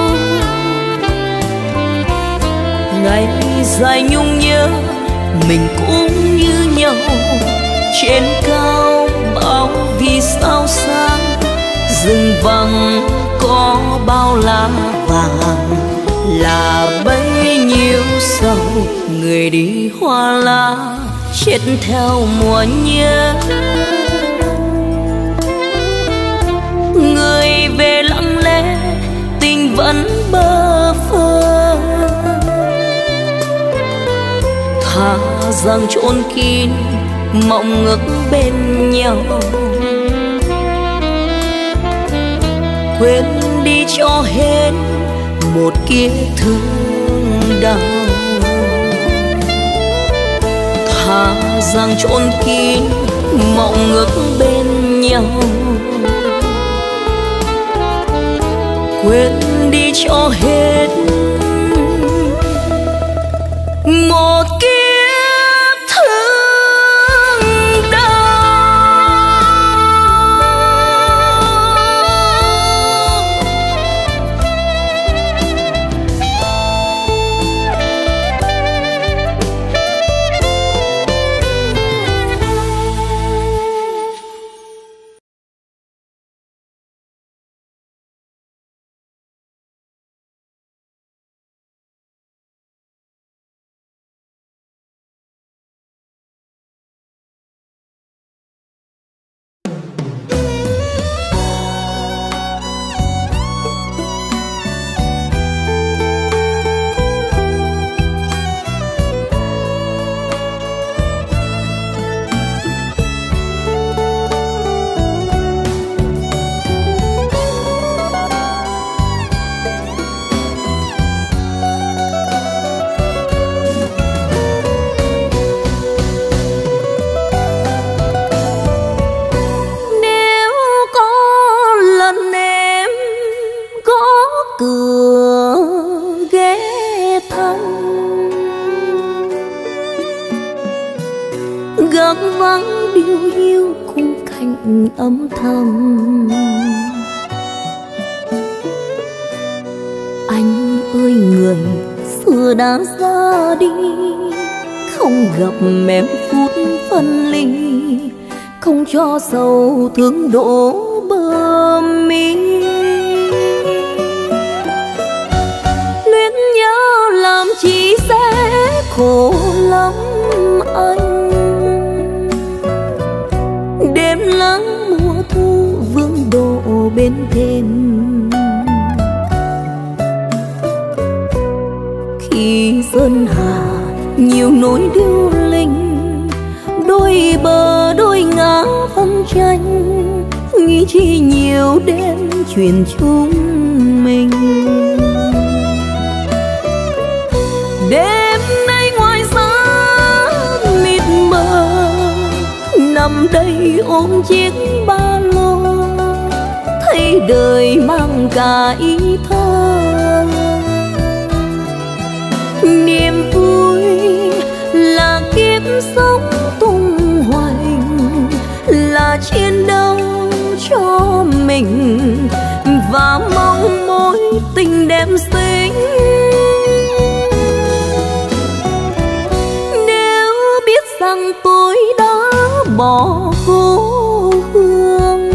A: Ngày dài nhung nhớ mình cũng như nhau, trên cao bao vì sao sáng. Rừng vàng có bao lá vàng là bấy nhiêu sầu. Người đi hoa lá chết theo mùa nhớ, người về lặng lẽ tình vẫn bơ phơ. Thà rằng chôn kín mộng ước bên nhau, quên đi cho hết một kiếp thương đau. Thà rằng chôn kín mộng ước bên nhau, quên đi cho hết một kiếp hoang vắng điêu hiu khung cảnh âm thầm. Anh ơi người xưa đã ra đi, không gặp em phút phân ly, không cho sầu thương đổ bờ mi. Luyến nhau làm chi sẽ khổ lắm anh. Đêm lắng mùa thu vương độ bên thềm, khi sơn hà nhiều nỗi điêu linh, đôi bờ đôi ngã phân tranh, nghĩ chi nhiều đến chuyện chúng mình. Đêm nay ngoài xa mịt mờ, nằm đây ôm chiếc ba lô, thấy đời mang cả ý thơ. Niềm vui là kiếp sống tung hoành, là chiến đấu cho mình và mong mối tình đẹp xinh. Nếu biết rằng tôi đã bỏ cô hương,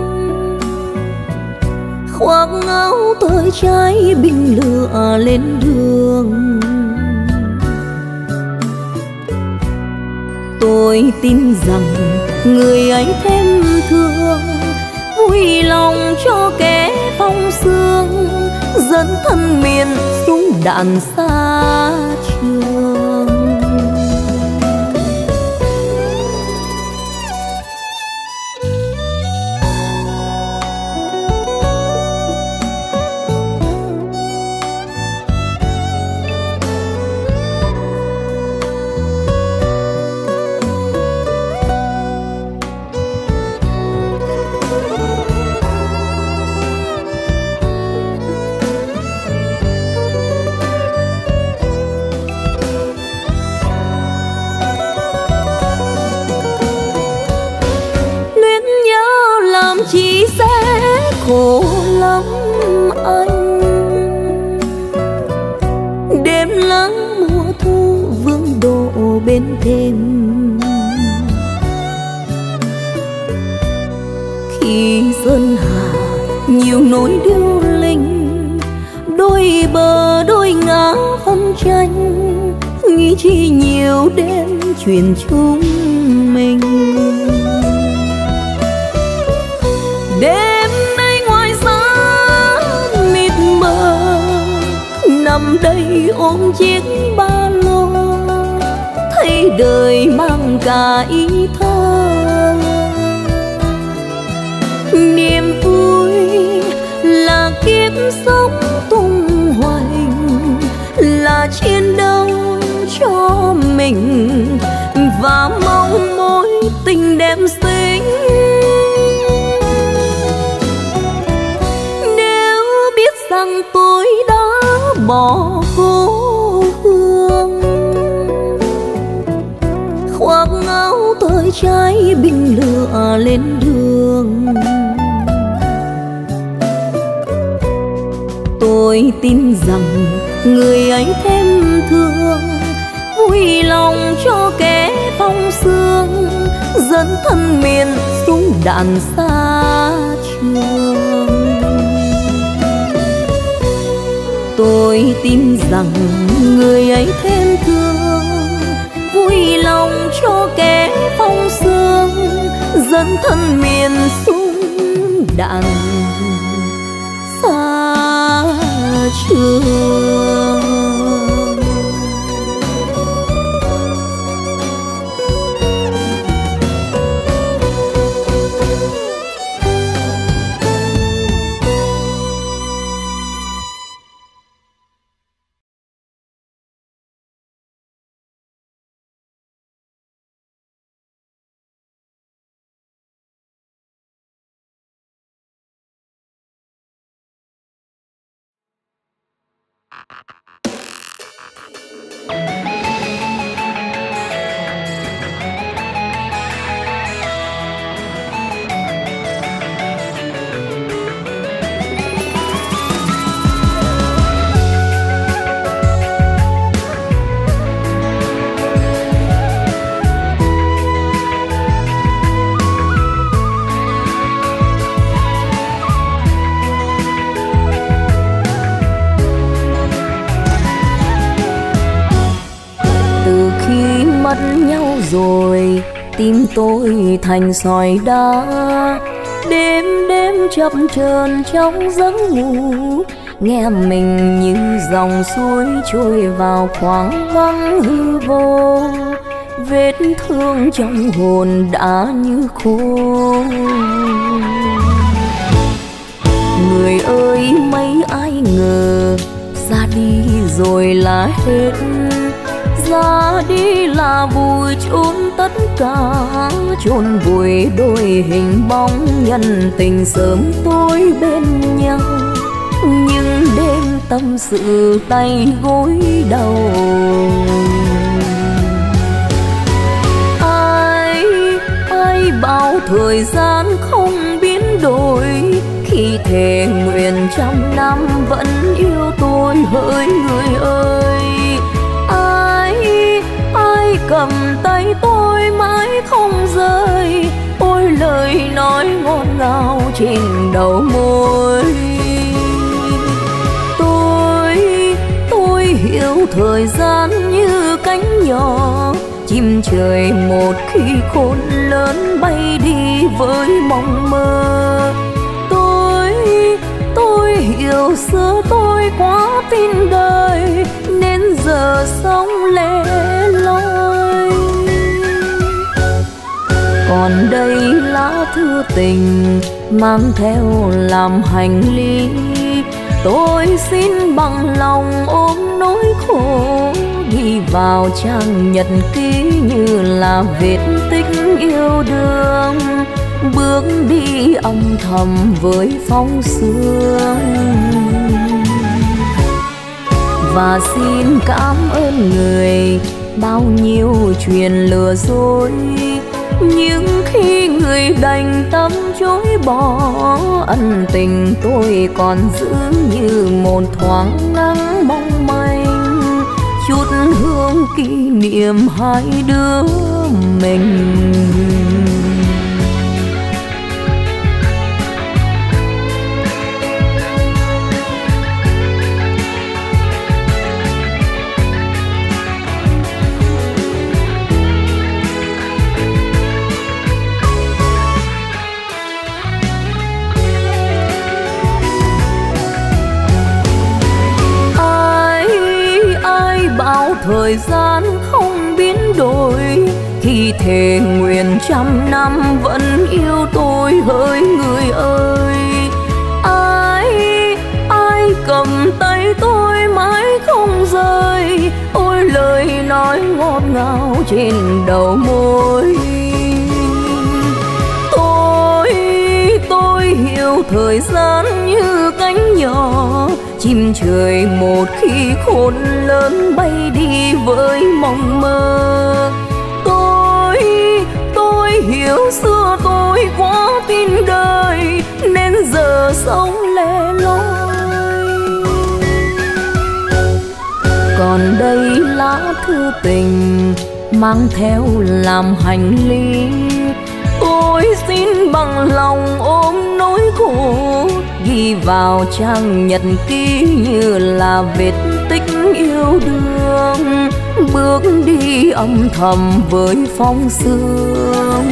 A: khoác áo tới trái bình lửa lên đường, tôi tin rằng người ấy thêm thương, vui lòng cho kẻ phong sương, dẫn thân miền xuống đạn xa trường. Chỉ sẽ khổ lắm anh. Đêm lắng mùa thu vương độ bên thềm, khi sơn hà nhiều nỗi điêu linh, đôi bờ đôi ngã phân tranh, nghĩ chi nhiều đến chuyện chúng mình. Đêm nay ngoài xa mịt mờ, nằm đây ôm chiếc ba lô, thấy đời mang cả ý thơ. Niềm vui là kiếp sống tung hoành, là chiến đấu cho mình và mong mối tình đẹp xinh. Rằng tôi đã bỏ cô hương, khoác áo tới trái bình lửa lên đường, tôi tin rằng người ấy thêm thương, vui lòng cho kẻ phong sương, dẫn thân miền xuống đạn xa trường. Tôi tin rằng người ấy thêm thương, vui lòng cho kẻ phong sương, dẫn thân miền xuống đạn xa trường. mất nhau rồi, tim tôi thành sỏi đá. Đêm đêm chập chờn trong giấc ngủ, nghe mình như dòng suối trôi vào khoảng vắng hư vô. Vết thương trong hồn đã như khô. Người ơi mấy ai ngờ, ra đi rồi là hết. Ra đi là vùi chôn tất cả, chôn vùi đôi hình bóng nhân tình sớm tối bên nhau. Nhưng đêm tâm sự tay gối đầu, ai ai bảo thời gian không biến đổi, khi thề nguyện trăm năm vẫn yêu tôi hỡi người ơi. Ai ai cầm tay tôi mãi không rời, ôi lời nói ngọt ngào trên đầu môi. Tôi tôi hiểu thời gian như cánh nhỏ, chim trời một khi khôn lớn bay đi với mộng mơ. Tôi tôi hiểu xưa tôi quá tin đời, nên giờ sống lẻ loi. Còn đây lá thư tình mang theo làm hành lý, tôi xin bằng lòng ôm nỗi khổ, ghi vào trang nhật ký như là vết tích yêu đương, bước đi âm thầm với phong sương. Và xin cảm ơn người bao nhiêu chuyện lừa dối, nhưng khi người đành tâm chối bỏ, ân tình tôi còn giữ như một thoáng nắng mong manh, chút hương kỷ niệm hai đứa mình. Bảo thời gian không biến đổi, khi thề nguyện trăm năm vẫn yêu tôi hỡi người ơi. Ai ai cầm tay tôi mãi không rời, ôi lời nói ngọt ngào trên đầu môi. Tôi tôi hiểu thời gian như cánh nhỏ, chim trời một khi khôn lớn bay đi với mộng mơ. Tôi tôi hiểu xưa tôi quá tin đời, nên giờ sống lẻ loi. Còn đây lá thư tình mang theo làm hành lý, tôi xin bằng lòng ôm nỗi khổ, ghi vào trang nhật ký như là vết tích yêu đương, bước đi âm thầm với phong sương.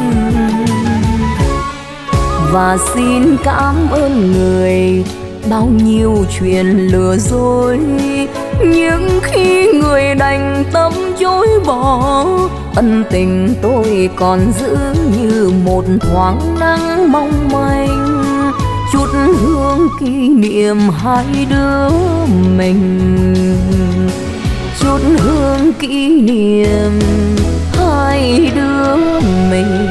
A: Và xin cảm ơn người bao nhiêu chuyện lừa dối, nhưng khi người đành tâm chối bỏ, ân tình tôi còn giữ như một thoáng nắng mong manh, chút hương kỷ niệm hai đứa mình, chút hương kỷ niệm hai đứa mình.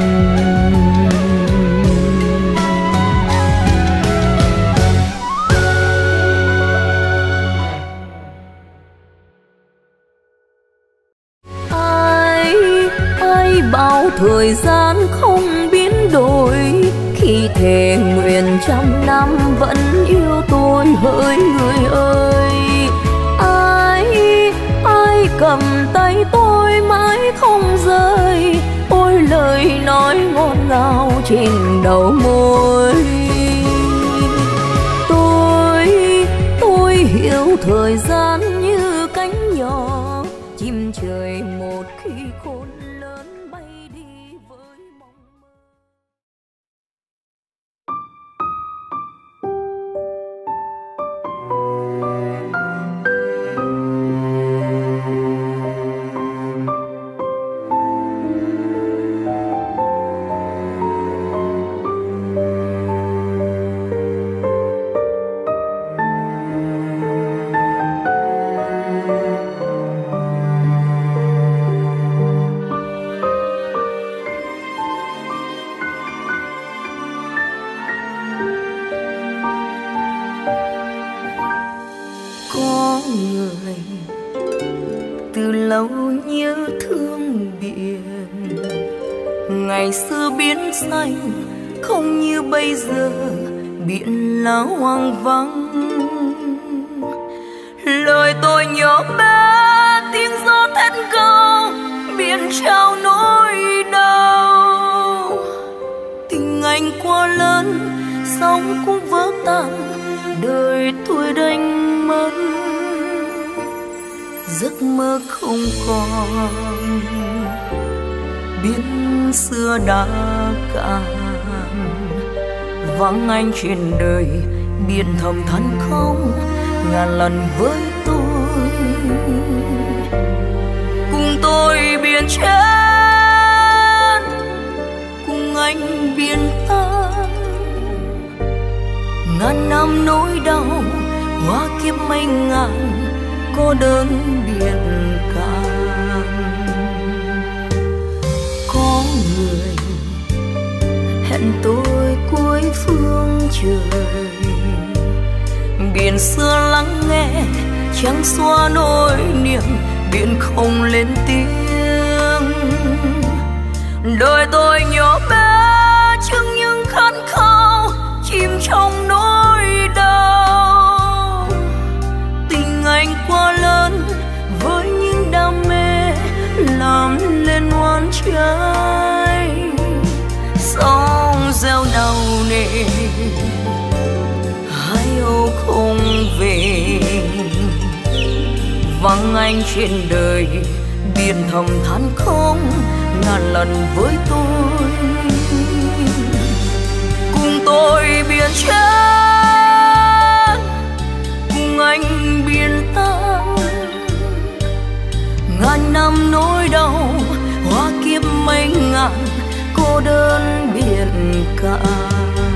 A: Ai ai bảo thời gian không biến đổi, khi thề nguyện trăm năm vẫn yêu tôi hỡi người ơi. Ai ai cầm tay tôi mãi không rời, ôi lời nói ngọt ngào trên đầu môi. Tôi tôi hiểu thời gian như cánh nhỏ, chim trời một khi lâu nhớ thương biển. Ngày xưa biển xanh không như bây giờ, biển là hoang vắng. Lời tôi nhớ bé tiếng gió thét cao, biển trao nỗi đau. Tình anh quá lớn, sóng cũng vỡ tan, đời tôi đánh mất. Giấc mơ không còn, biển xưa đã cạn. Vắng anh trên đời, biển thầm than không ngàn lần với tôi. Cùng tôi biển chết, cùng anh biển tan. Ngàn năm nỗi đau hóa kiếp mây ngàn, cô đơn biển cạn. Có người hẹn tôi cuối phương trời, biển xưa lắng nghe chẳng xóa nỗi niềm, biển không lên tiếng. Đời tôi nhỏ bé chẳng những khát khao, chìm trong nỗi đau. Tình anh quá lớn với những đam mê, làm lên oan trái. Sóng gieo đau nề, hai âu không về. Vắng anh trên đời, biển thầm than không ngàn lần với tôi. Cùng tôi biển chết, cùng anh biển tan. Ngàn năm nỗi đau hóa kiếp mây ngàn, cô đơn biển cạn.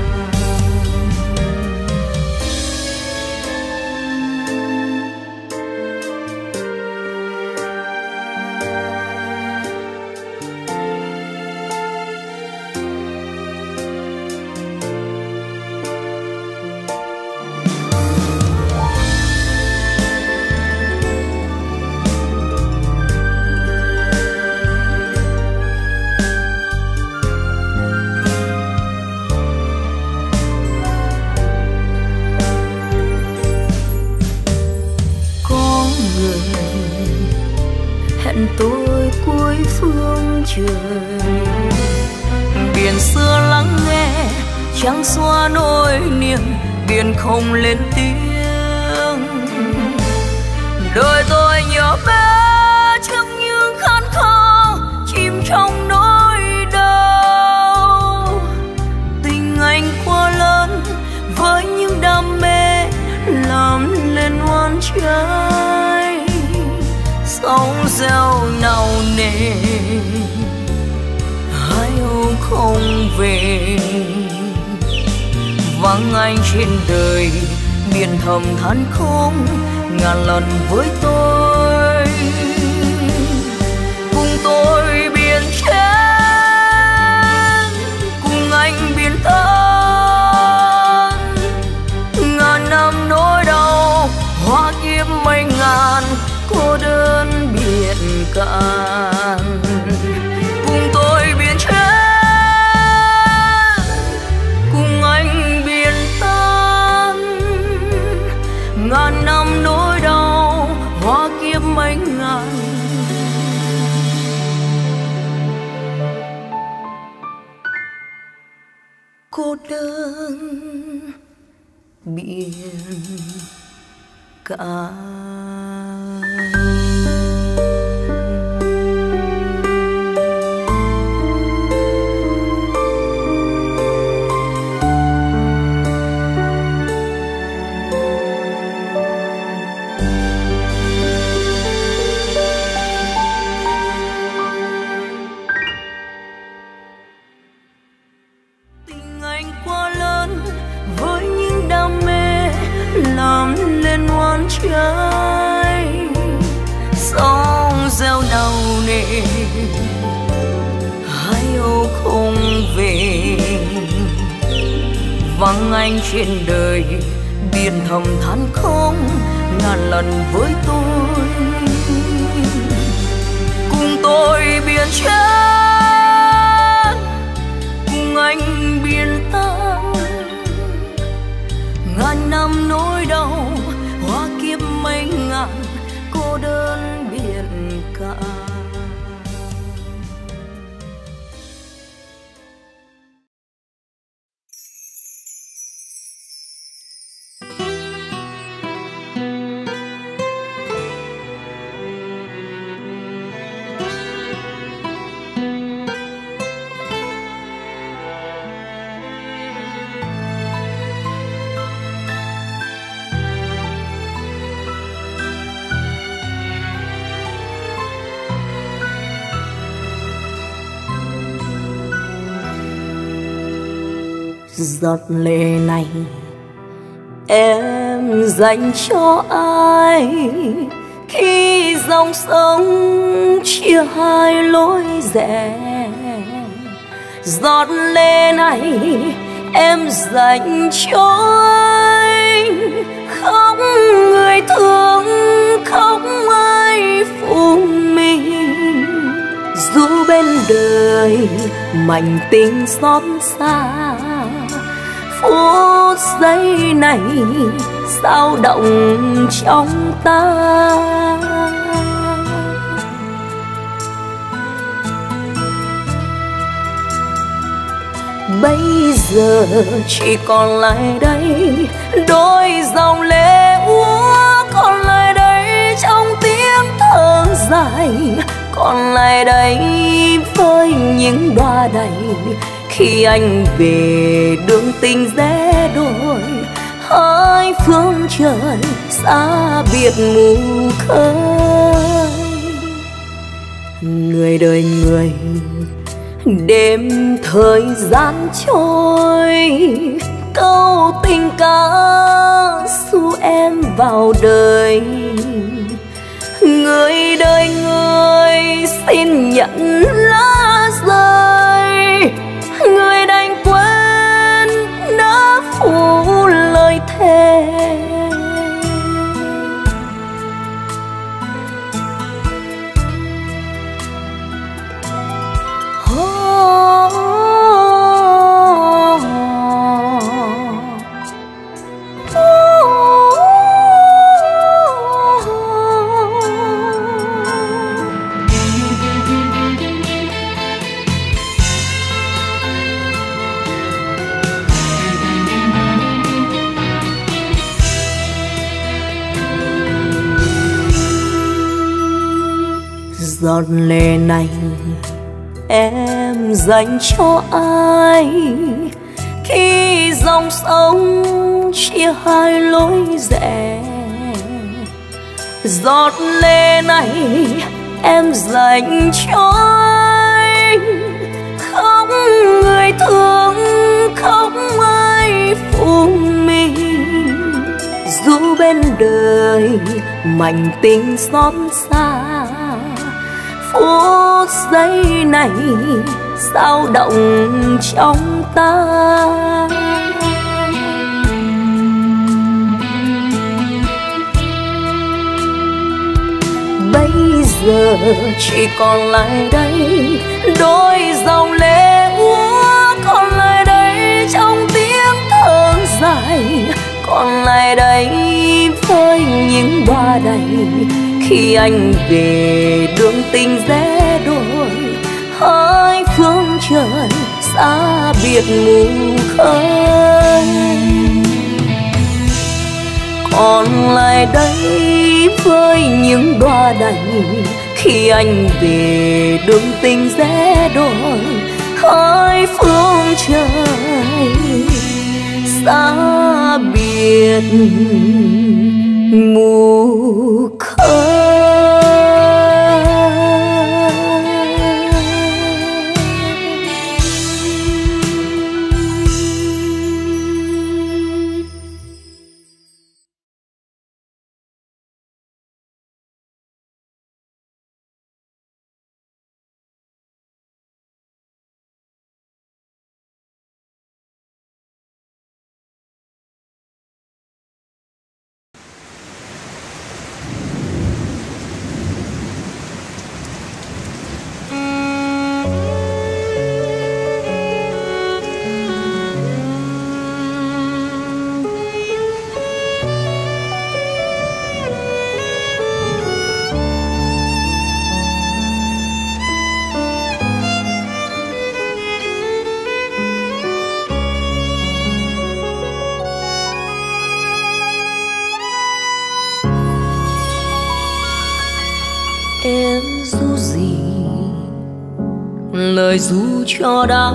A: Tôi cuối phương trời, biển xưa lắng nghe chẳng xóa nỗi niềm, biển không lên tiếng. Đời tôi nhỏ bé chẳng những khát khao, chìm trong nỗi đau. Tình anh quá lớn với những đam mê, làm lên oan trái. Sóng gieo nào nề, hai âu không về. Vắng anh trên đời, biển thầm than không ngàn lần với tôi. Cùng tôi biển chết, cùng anh biển tan. Ngàn năm nỗi đau hóa kiếp mây ngàn, cô đơn biển cạn. Cùng tôi biển chết, cùng anh biển tan. Ngàn năm nỗi đau hóa kiếp mây ngàn, cô đơn biển cạn. Tình anh quá lớn với những đam mê, làm lên oan trái. Sóng gieo đau nề, hai âu không về. Vắng anh trên đời, biển thầm than không ngàn lần với tôi. cùng tôi biển chết, cùng anh biển tan. Ngàn năm nỗi đau hoa kiếp mấy ngàn, cô đơn biển cả. Giọt lệ này em dành cho ai khi dòng sông chia hai lối rẽ? Giọt lệ này em dành cho anh, không người thương, không ai phụ mình. Dù bên đời mạnh tình xót xa, phút giây này sao động trong ta. Bây giờ chỉ còn lại đây đôi dòng lệ úa, còn lại đây trong tiếng thở dài, còn lại đây với những đóa đầy. Khi anh về đường tình rẽ đôi, hai phương trời xa biệt mù khơi. Người đời người đêm thời gian trôi, câu tình ca su em vào đời. Người đời người xin nhận lá rơi, người đành quên đã phủ lời thề. Giọt lệ này em dành cho ai khi dòng sông chia hai lối rẽ? Giọt lệ này em dành cho anh, không người thương, không ai phụ mình. Dù bên đời mạnh tình xót xa, phút giây này sao động trong ta. Bây giờ chỉ còn lại đây đôi dòng lệ úa, còn lại đây trong tiếng thở dài, còn lại đây với những đóa đầy. Khi anh về đường tình rẽ đôi, hai phương trời xa biệt mù khơi. Còn lại đây với những đóa đầy, khi anh về đường tình rẽ đôi, hai phương trời xa biệt mù khơi. lời ru cho đã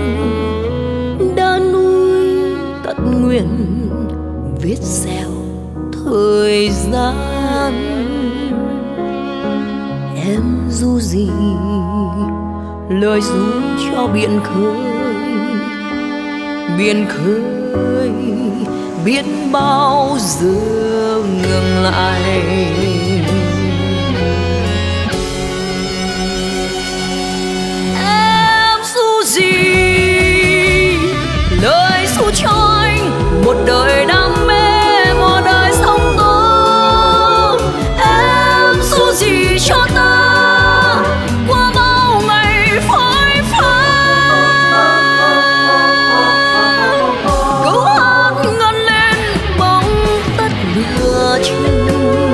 A: đã nuôi tận nguyện viết xeo thời gian. Em ru gì lời ru cho biển khơi, biển khơi biết bao giờ ngừng lại. Em ru gì lời ru cho anh một đời đam mê, một đời sống tốt. Em ru gì cho ta qua bao ngày phôi phai. Câu hát ngân lên bóng tất lửa chân.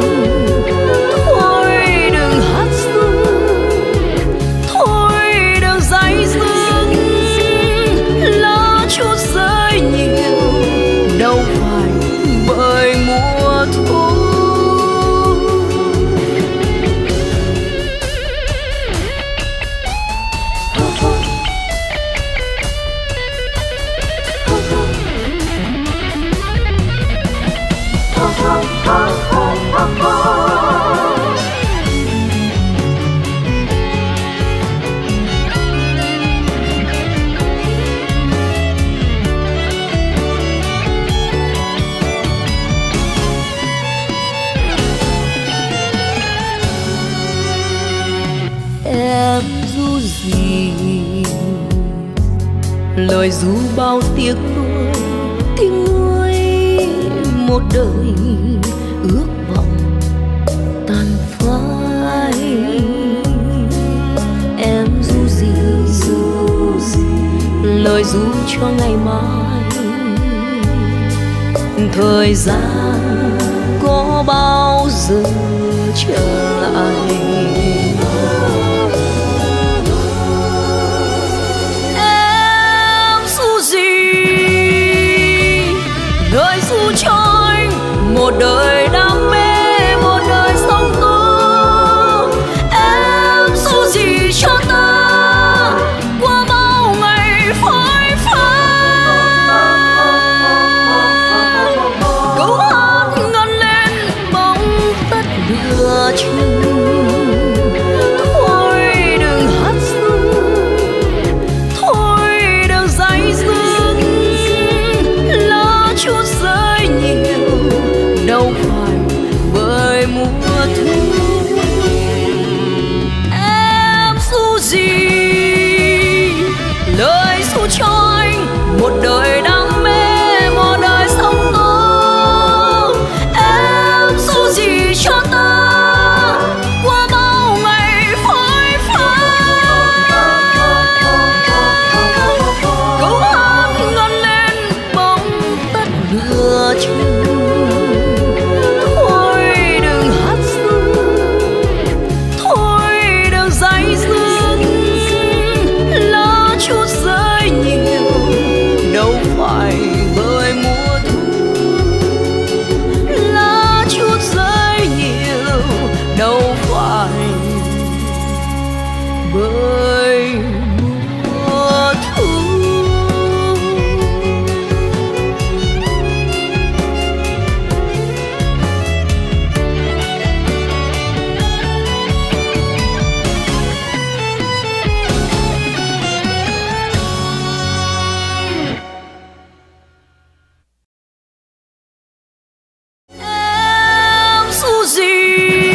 A: Thôi đừng hát ru, thôi đừng dây dứt, lá chút rơi nhiều đâu phải bởi mùa thu. Em ru gì lời ru bao tiếc nuối, tiếc nuối một đời ước vọng tàn phai. Em ru gì ru gì lời ru cho ngày mai, thời gian có bao giờ trở lại. Em ru gì lời ru cho anh một đời đam mê, một đời sống tốt. Em ru gì cho ta qua bao ngày phôi phai. Câu hát ngân lên bóng tất lửa chân. Thôi đừng hát ru, thôi đừng dây dứt, lá chút rơi nhiều đâu phải bởi mùa thu. Em ru gì lời ru cho anh một đời đam mê, một đời sống tốt. Em ru gì cho ta qua bao ngày phôi phai. Câu hát ngân lên bóng tất lửa chân. Thôi đừng hát ru, thôi đừng dây dứt, lá chút rơi nhiều đâu phải bởi mùa thu. Lá chút rơi nhiều đâu phải bởi mùa thu. Em ru gì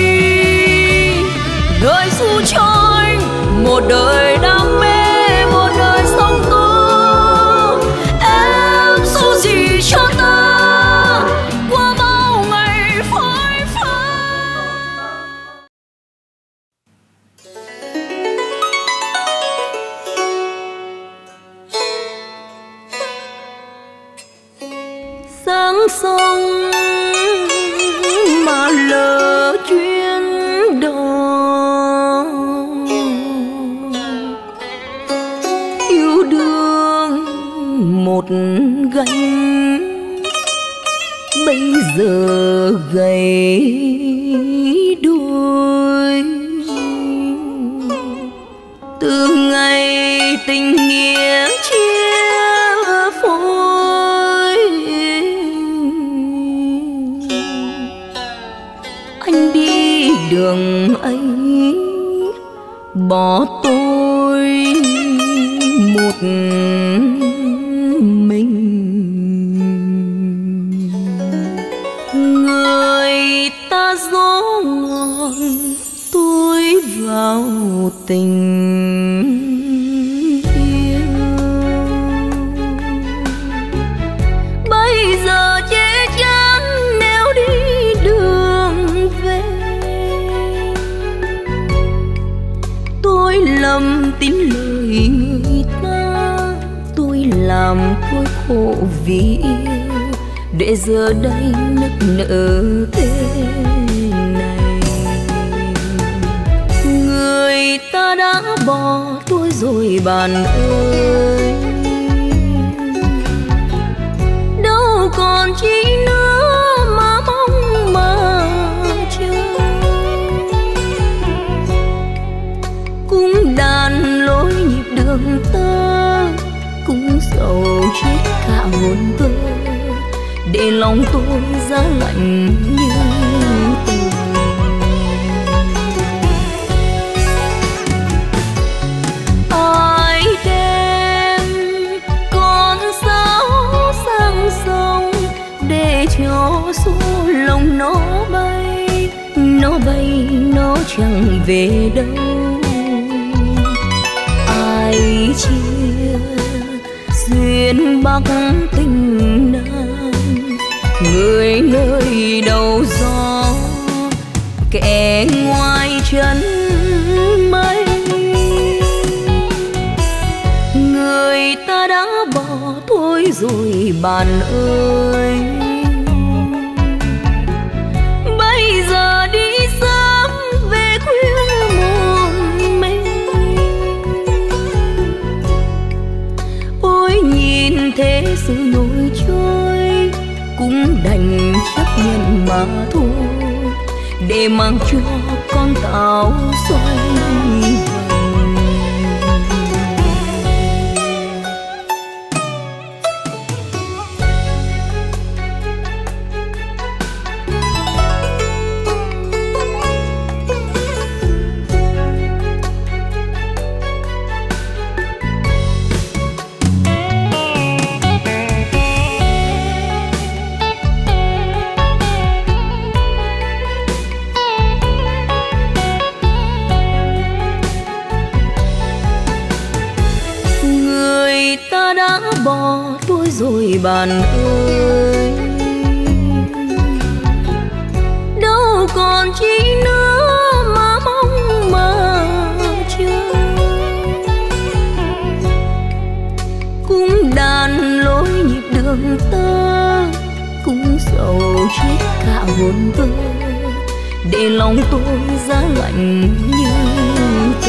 A: lời ru cho anh một đời đam mê, một đời sống tốt. Em ru gì cho ta qua bao ngày phôi phai. Sáng sông mà lỡ chuyến đò, yêu đương một gánh bây giờ gầy đôi. Từ ngày tình nghĩa chia phôi. Anh đi đường ấy bỏ tôi một mình, người ta dỗ ngọt tôi vào tình yêu. Bây giờ chê chán nếu đi đường về, tôi lầm tin lời người ta, tôi làm tôi khổ vì yêu, để giờ đây nức nở thế này. Người ta đã bỏ tôi rồi bạn ơi, đâu còn chi nữa mà mong mà chờ. Cũng đàn lối nhịp đường ta, cũng dẫu chết cả hồn tôi, để lòng tôi giá lạnh như tù. Ai đem con sáo sang sông, để cho số lòng nó bay, nó bay nó chẳng về đâu. Ai chia duyên bắc tình nam, người nơi đầu gió, kẻ ngoài chân mây. Người ta đã bỏ tôi rồi bạn ơi, bây giờ đi sớm về khuya một mình. Ôi nhìn thế sự nổi trôi, cũng đành chấp nhận mà thôi, để mang cho con tàu xoay vòng. Bỏ tôi rồi bạn ơi, đâu còn chi nữa mà mong mà chờ. Cũng đàn lối nhịp đường ta, cũng dẫu chết cả hồn tôi, để lòng tôi giá lạnh như tù.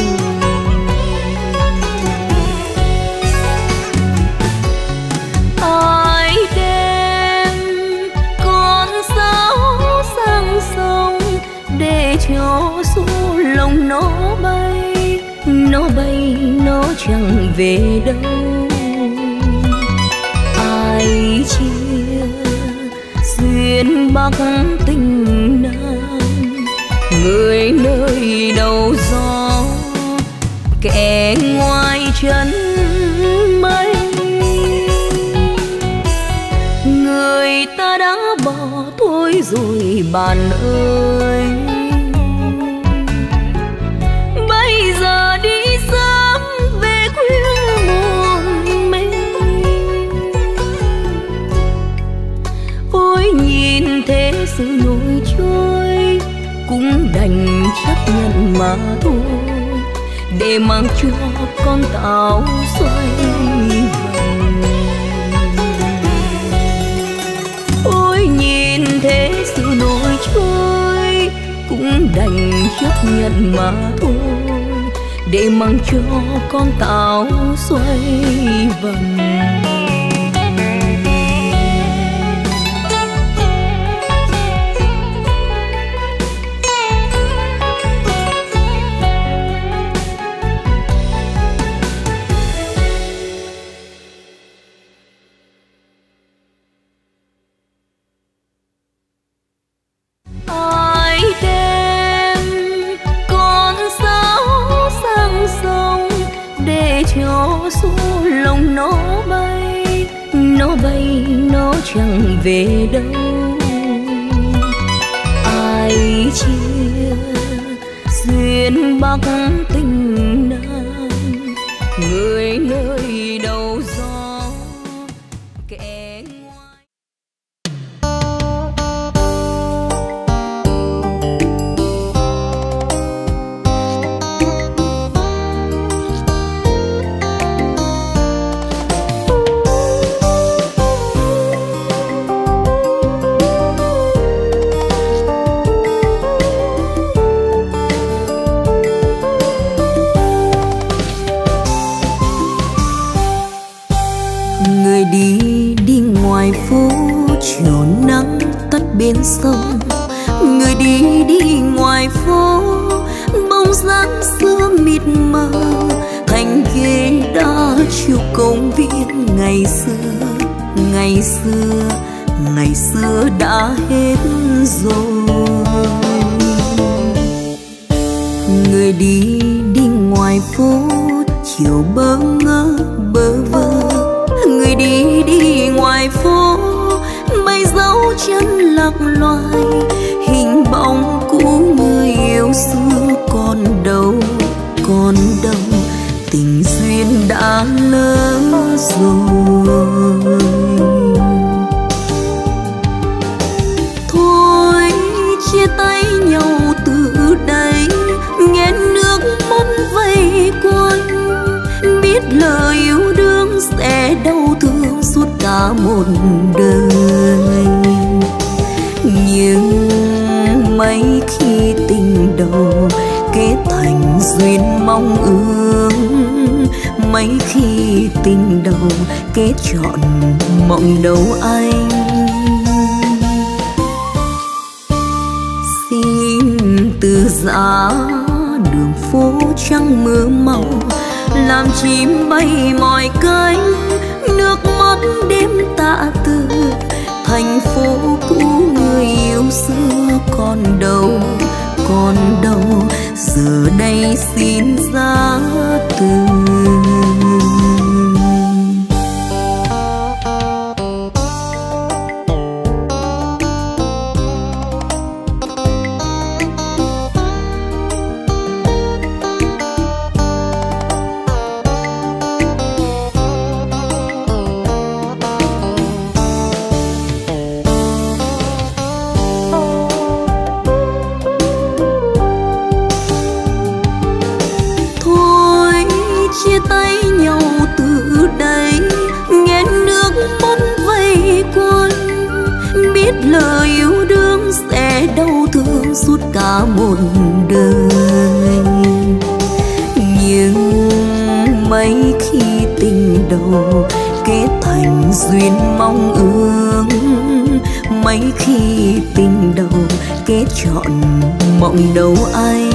A: Ai đem con sáo sang sông, để cho số lòng nó bay, nó bay nó chẳng về đâu. Ai chia duyên bắc tình nam, người nơi đầu gió, kẻ ngoài chân mây. Người ta đã bỏ tôi rồi bạn ơi, bây giờ đi sớm về khuya một mình. Ôi nhìn thế sự nổi trôi, cũng đành chấp nhận mà thôi, để mang cho con tàu xoay vòng. Ôi nhìn thế sự nổi trôi, cũng đành chấp nhận mà thôi, để mang cho con tàu xoay vòng. ru lòng nó bay, nó bay nó chẳng về đâu. Ai chia duyên bắc tình nam, người nơi đầu gió kẻ ngoài.
B: Đi đi ngoài phố chiều nắng tắt bên sông, người đi đi ngoài phố bóng dáng xưa mịt mờ, thành ghế đã chiều công viên ngày xưa. Ngày xưa ngày xưa đã hết rồi. Người đi đi ngoài phố chiều bơ ngơ bơ vơ, người đi đi ngoài phố bay dấu chân lạc loài, hình bóng cũ người yêu xưa còn đâu còn đâu, tình duyên đã lỡ rồi. Thôi chia tay nhau từ đây, nghe nước mắt vây quanh, biết lời yêu đương sẽ đau thương suốt cả một đời. Nhưng mấy khi tình đầu kết thành duyên mong ước, mấy khi tình đầu kết trọn mộng đầu anh. Xin từ giã đường phố trăng mưa màu, làm chim bay mỏi cánh, nước mắt đêm tạ từ. Thành phố cũ người yêu xưa còn đâu còn đâu, giờ đây xin ra từ.
A: Chia tay nhau từ đây, nghe nước mắt vây quanh, biết lời yêu đương sẽ đau thương suốt cả một đời. Nhưng mấy khi tình đầu kết thành duyên mong ước, mấy khi tình đầu kết trọn mộng đầu anh.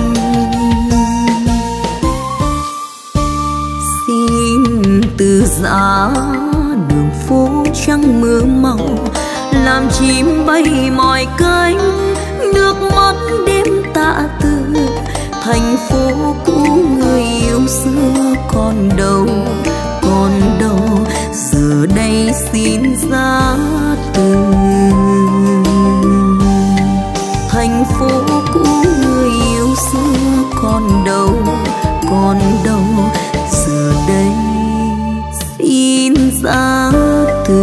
A: Từ giã đường phố trăng mưa màu, làm chim bay mỏi cánh, nước mắt đêm tạ từ. Thành phố cũ người yêu xưa còn đâu còn đâu, giờ đây xin ra từ. Thành phố cũ người yêu xưa còn đâu còn đâu, giờ đây xin ra từ.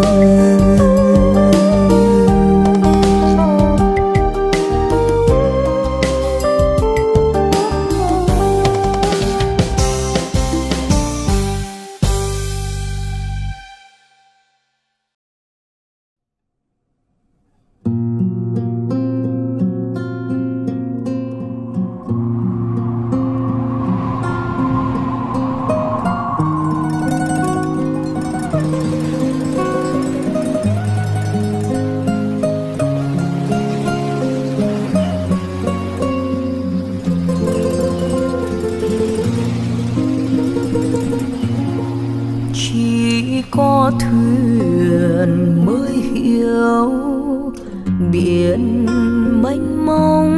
A: Thuyền mới hiểu biển mênh mông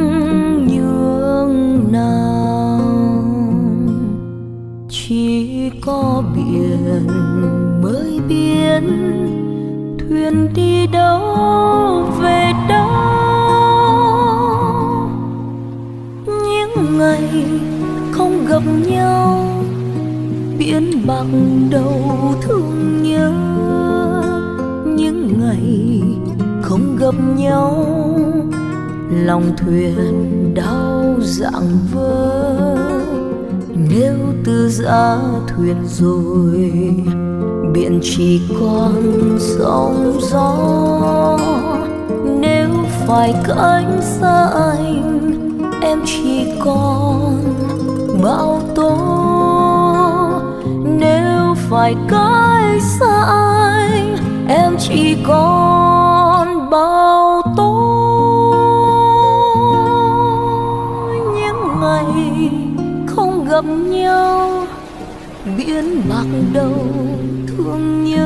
A: nhường nào, chỉ có biển thuyền mới biến, thuyền đi đâu về đâu. Những ngày không gặp nhau, biển bạc đầu thương nhớ. Những ngày không gặp nhau, lòng thuyền đau rạng vỡ. Nếu từ giã thuyền rồi, biển chỉ còn sóng gió. Nếu phải cánh xa anh, em chỉ còn bão tố. Nếu phải cách xa anh, em chỉ còn bão tố. Những ngày không gặp nhau, biển bạc đầu thương nhớ.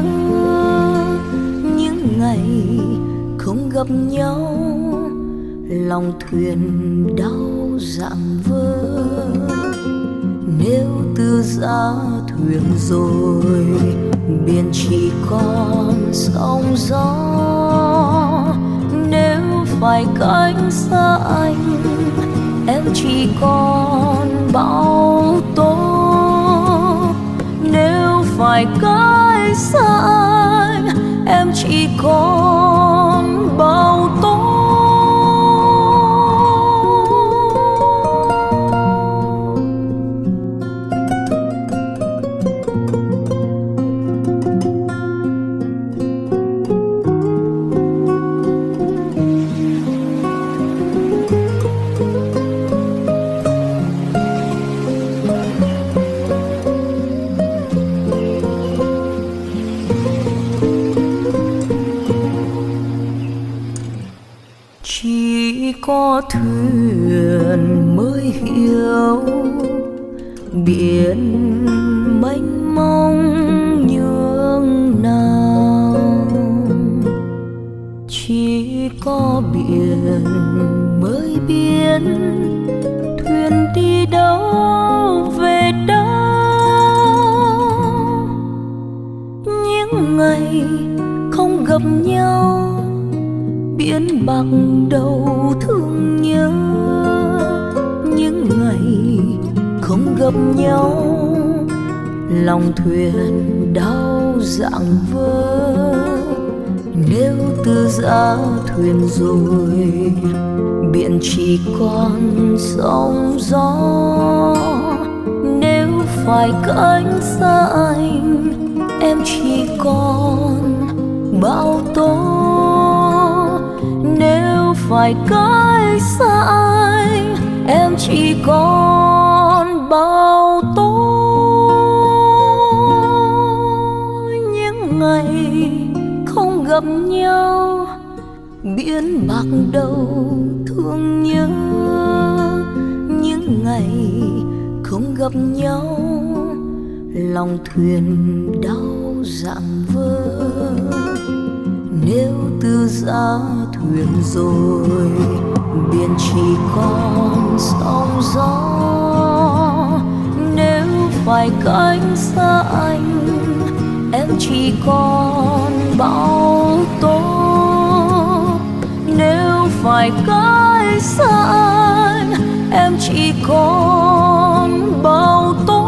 A: Những ngày không gặp nhau, lòng thuyền đau rạng vỡ. Nếu từ giã thuyền rồi, biển chỉ còn sóng gió. Nếu phải cách xa anh, em chỉ còn bão tố. Nếu phải cách xa anh, em chỉ còn bão tố. Có thuyền mới hiểu biển mênh mông nhường nào. Chỉ có biển mới biết thuyền đi đâu về đâu. Những ngày không gặp nhau, biển bạc đầu thương nhớ. Những ngày không gặp nhau, lòng thuyền đau rạng vỡ. Nếu từ giã thuyền rồi, biển chỉ còn sóng gió. Nếu phải cánh xa anh, em chỉ còn bão tố. Nếu phải cách xa anh, em chỉ còn bão tố. Những ngày không gặp nhau, biển bạc đầu thương nhớ. Những ngày không gặp nhau, lòng thuyền đau rạng vỡ. Nếu từ giã thuyền rồi, biển chỉ còn sóng gió. Nếu phải cánh xa anh, em chỉ còn bão tố. Nếu phải cách xa anh, em chỉ còn bão tố.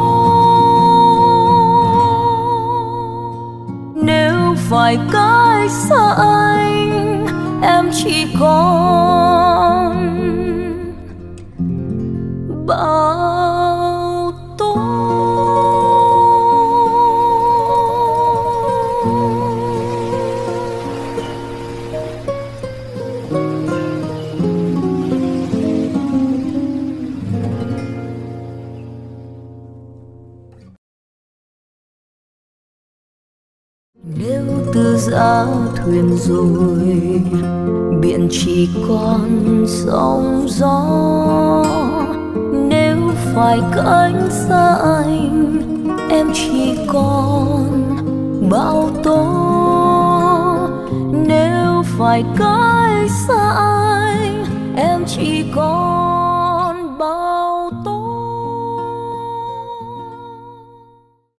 A: Nếu phải cách xa anh, em chỉ còn bão tố. Nếu từ giã thuyền rồi, biển chỉ còn sóng gió. Nếu phải cánh xa anh, em chỉ còn bão tố. Nếu phải cách xa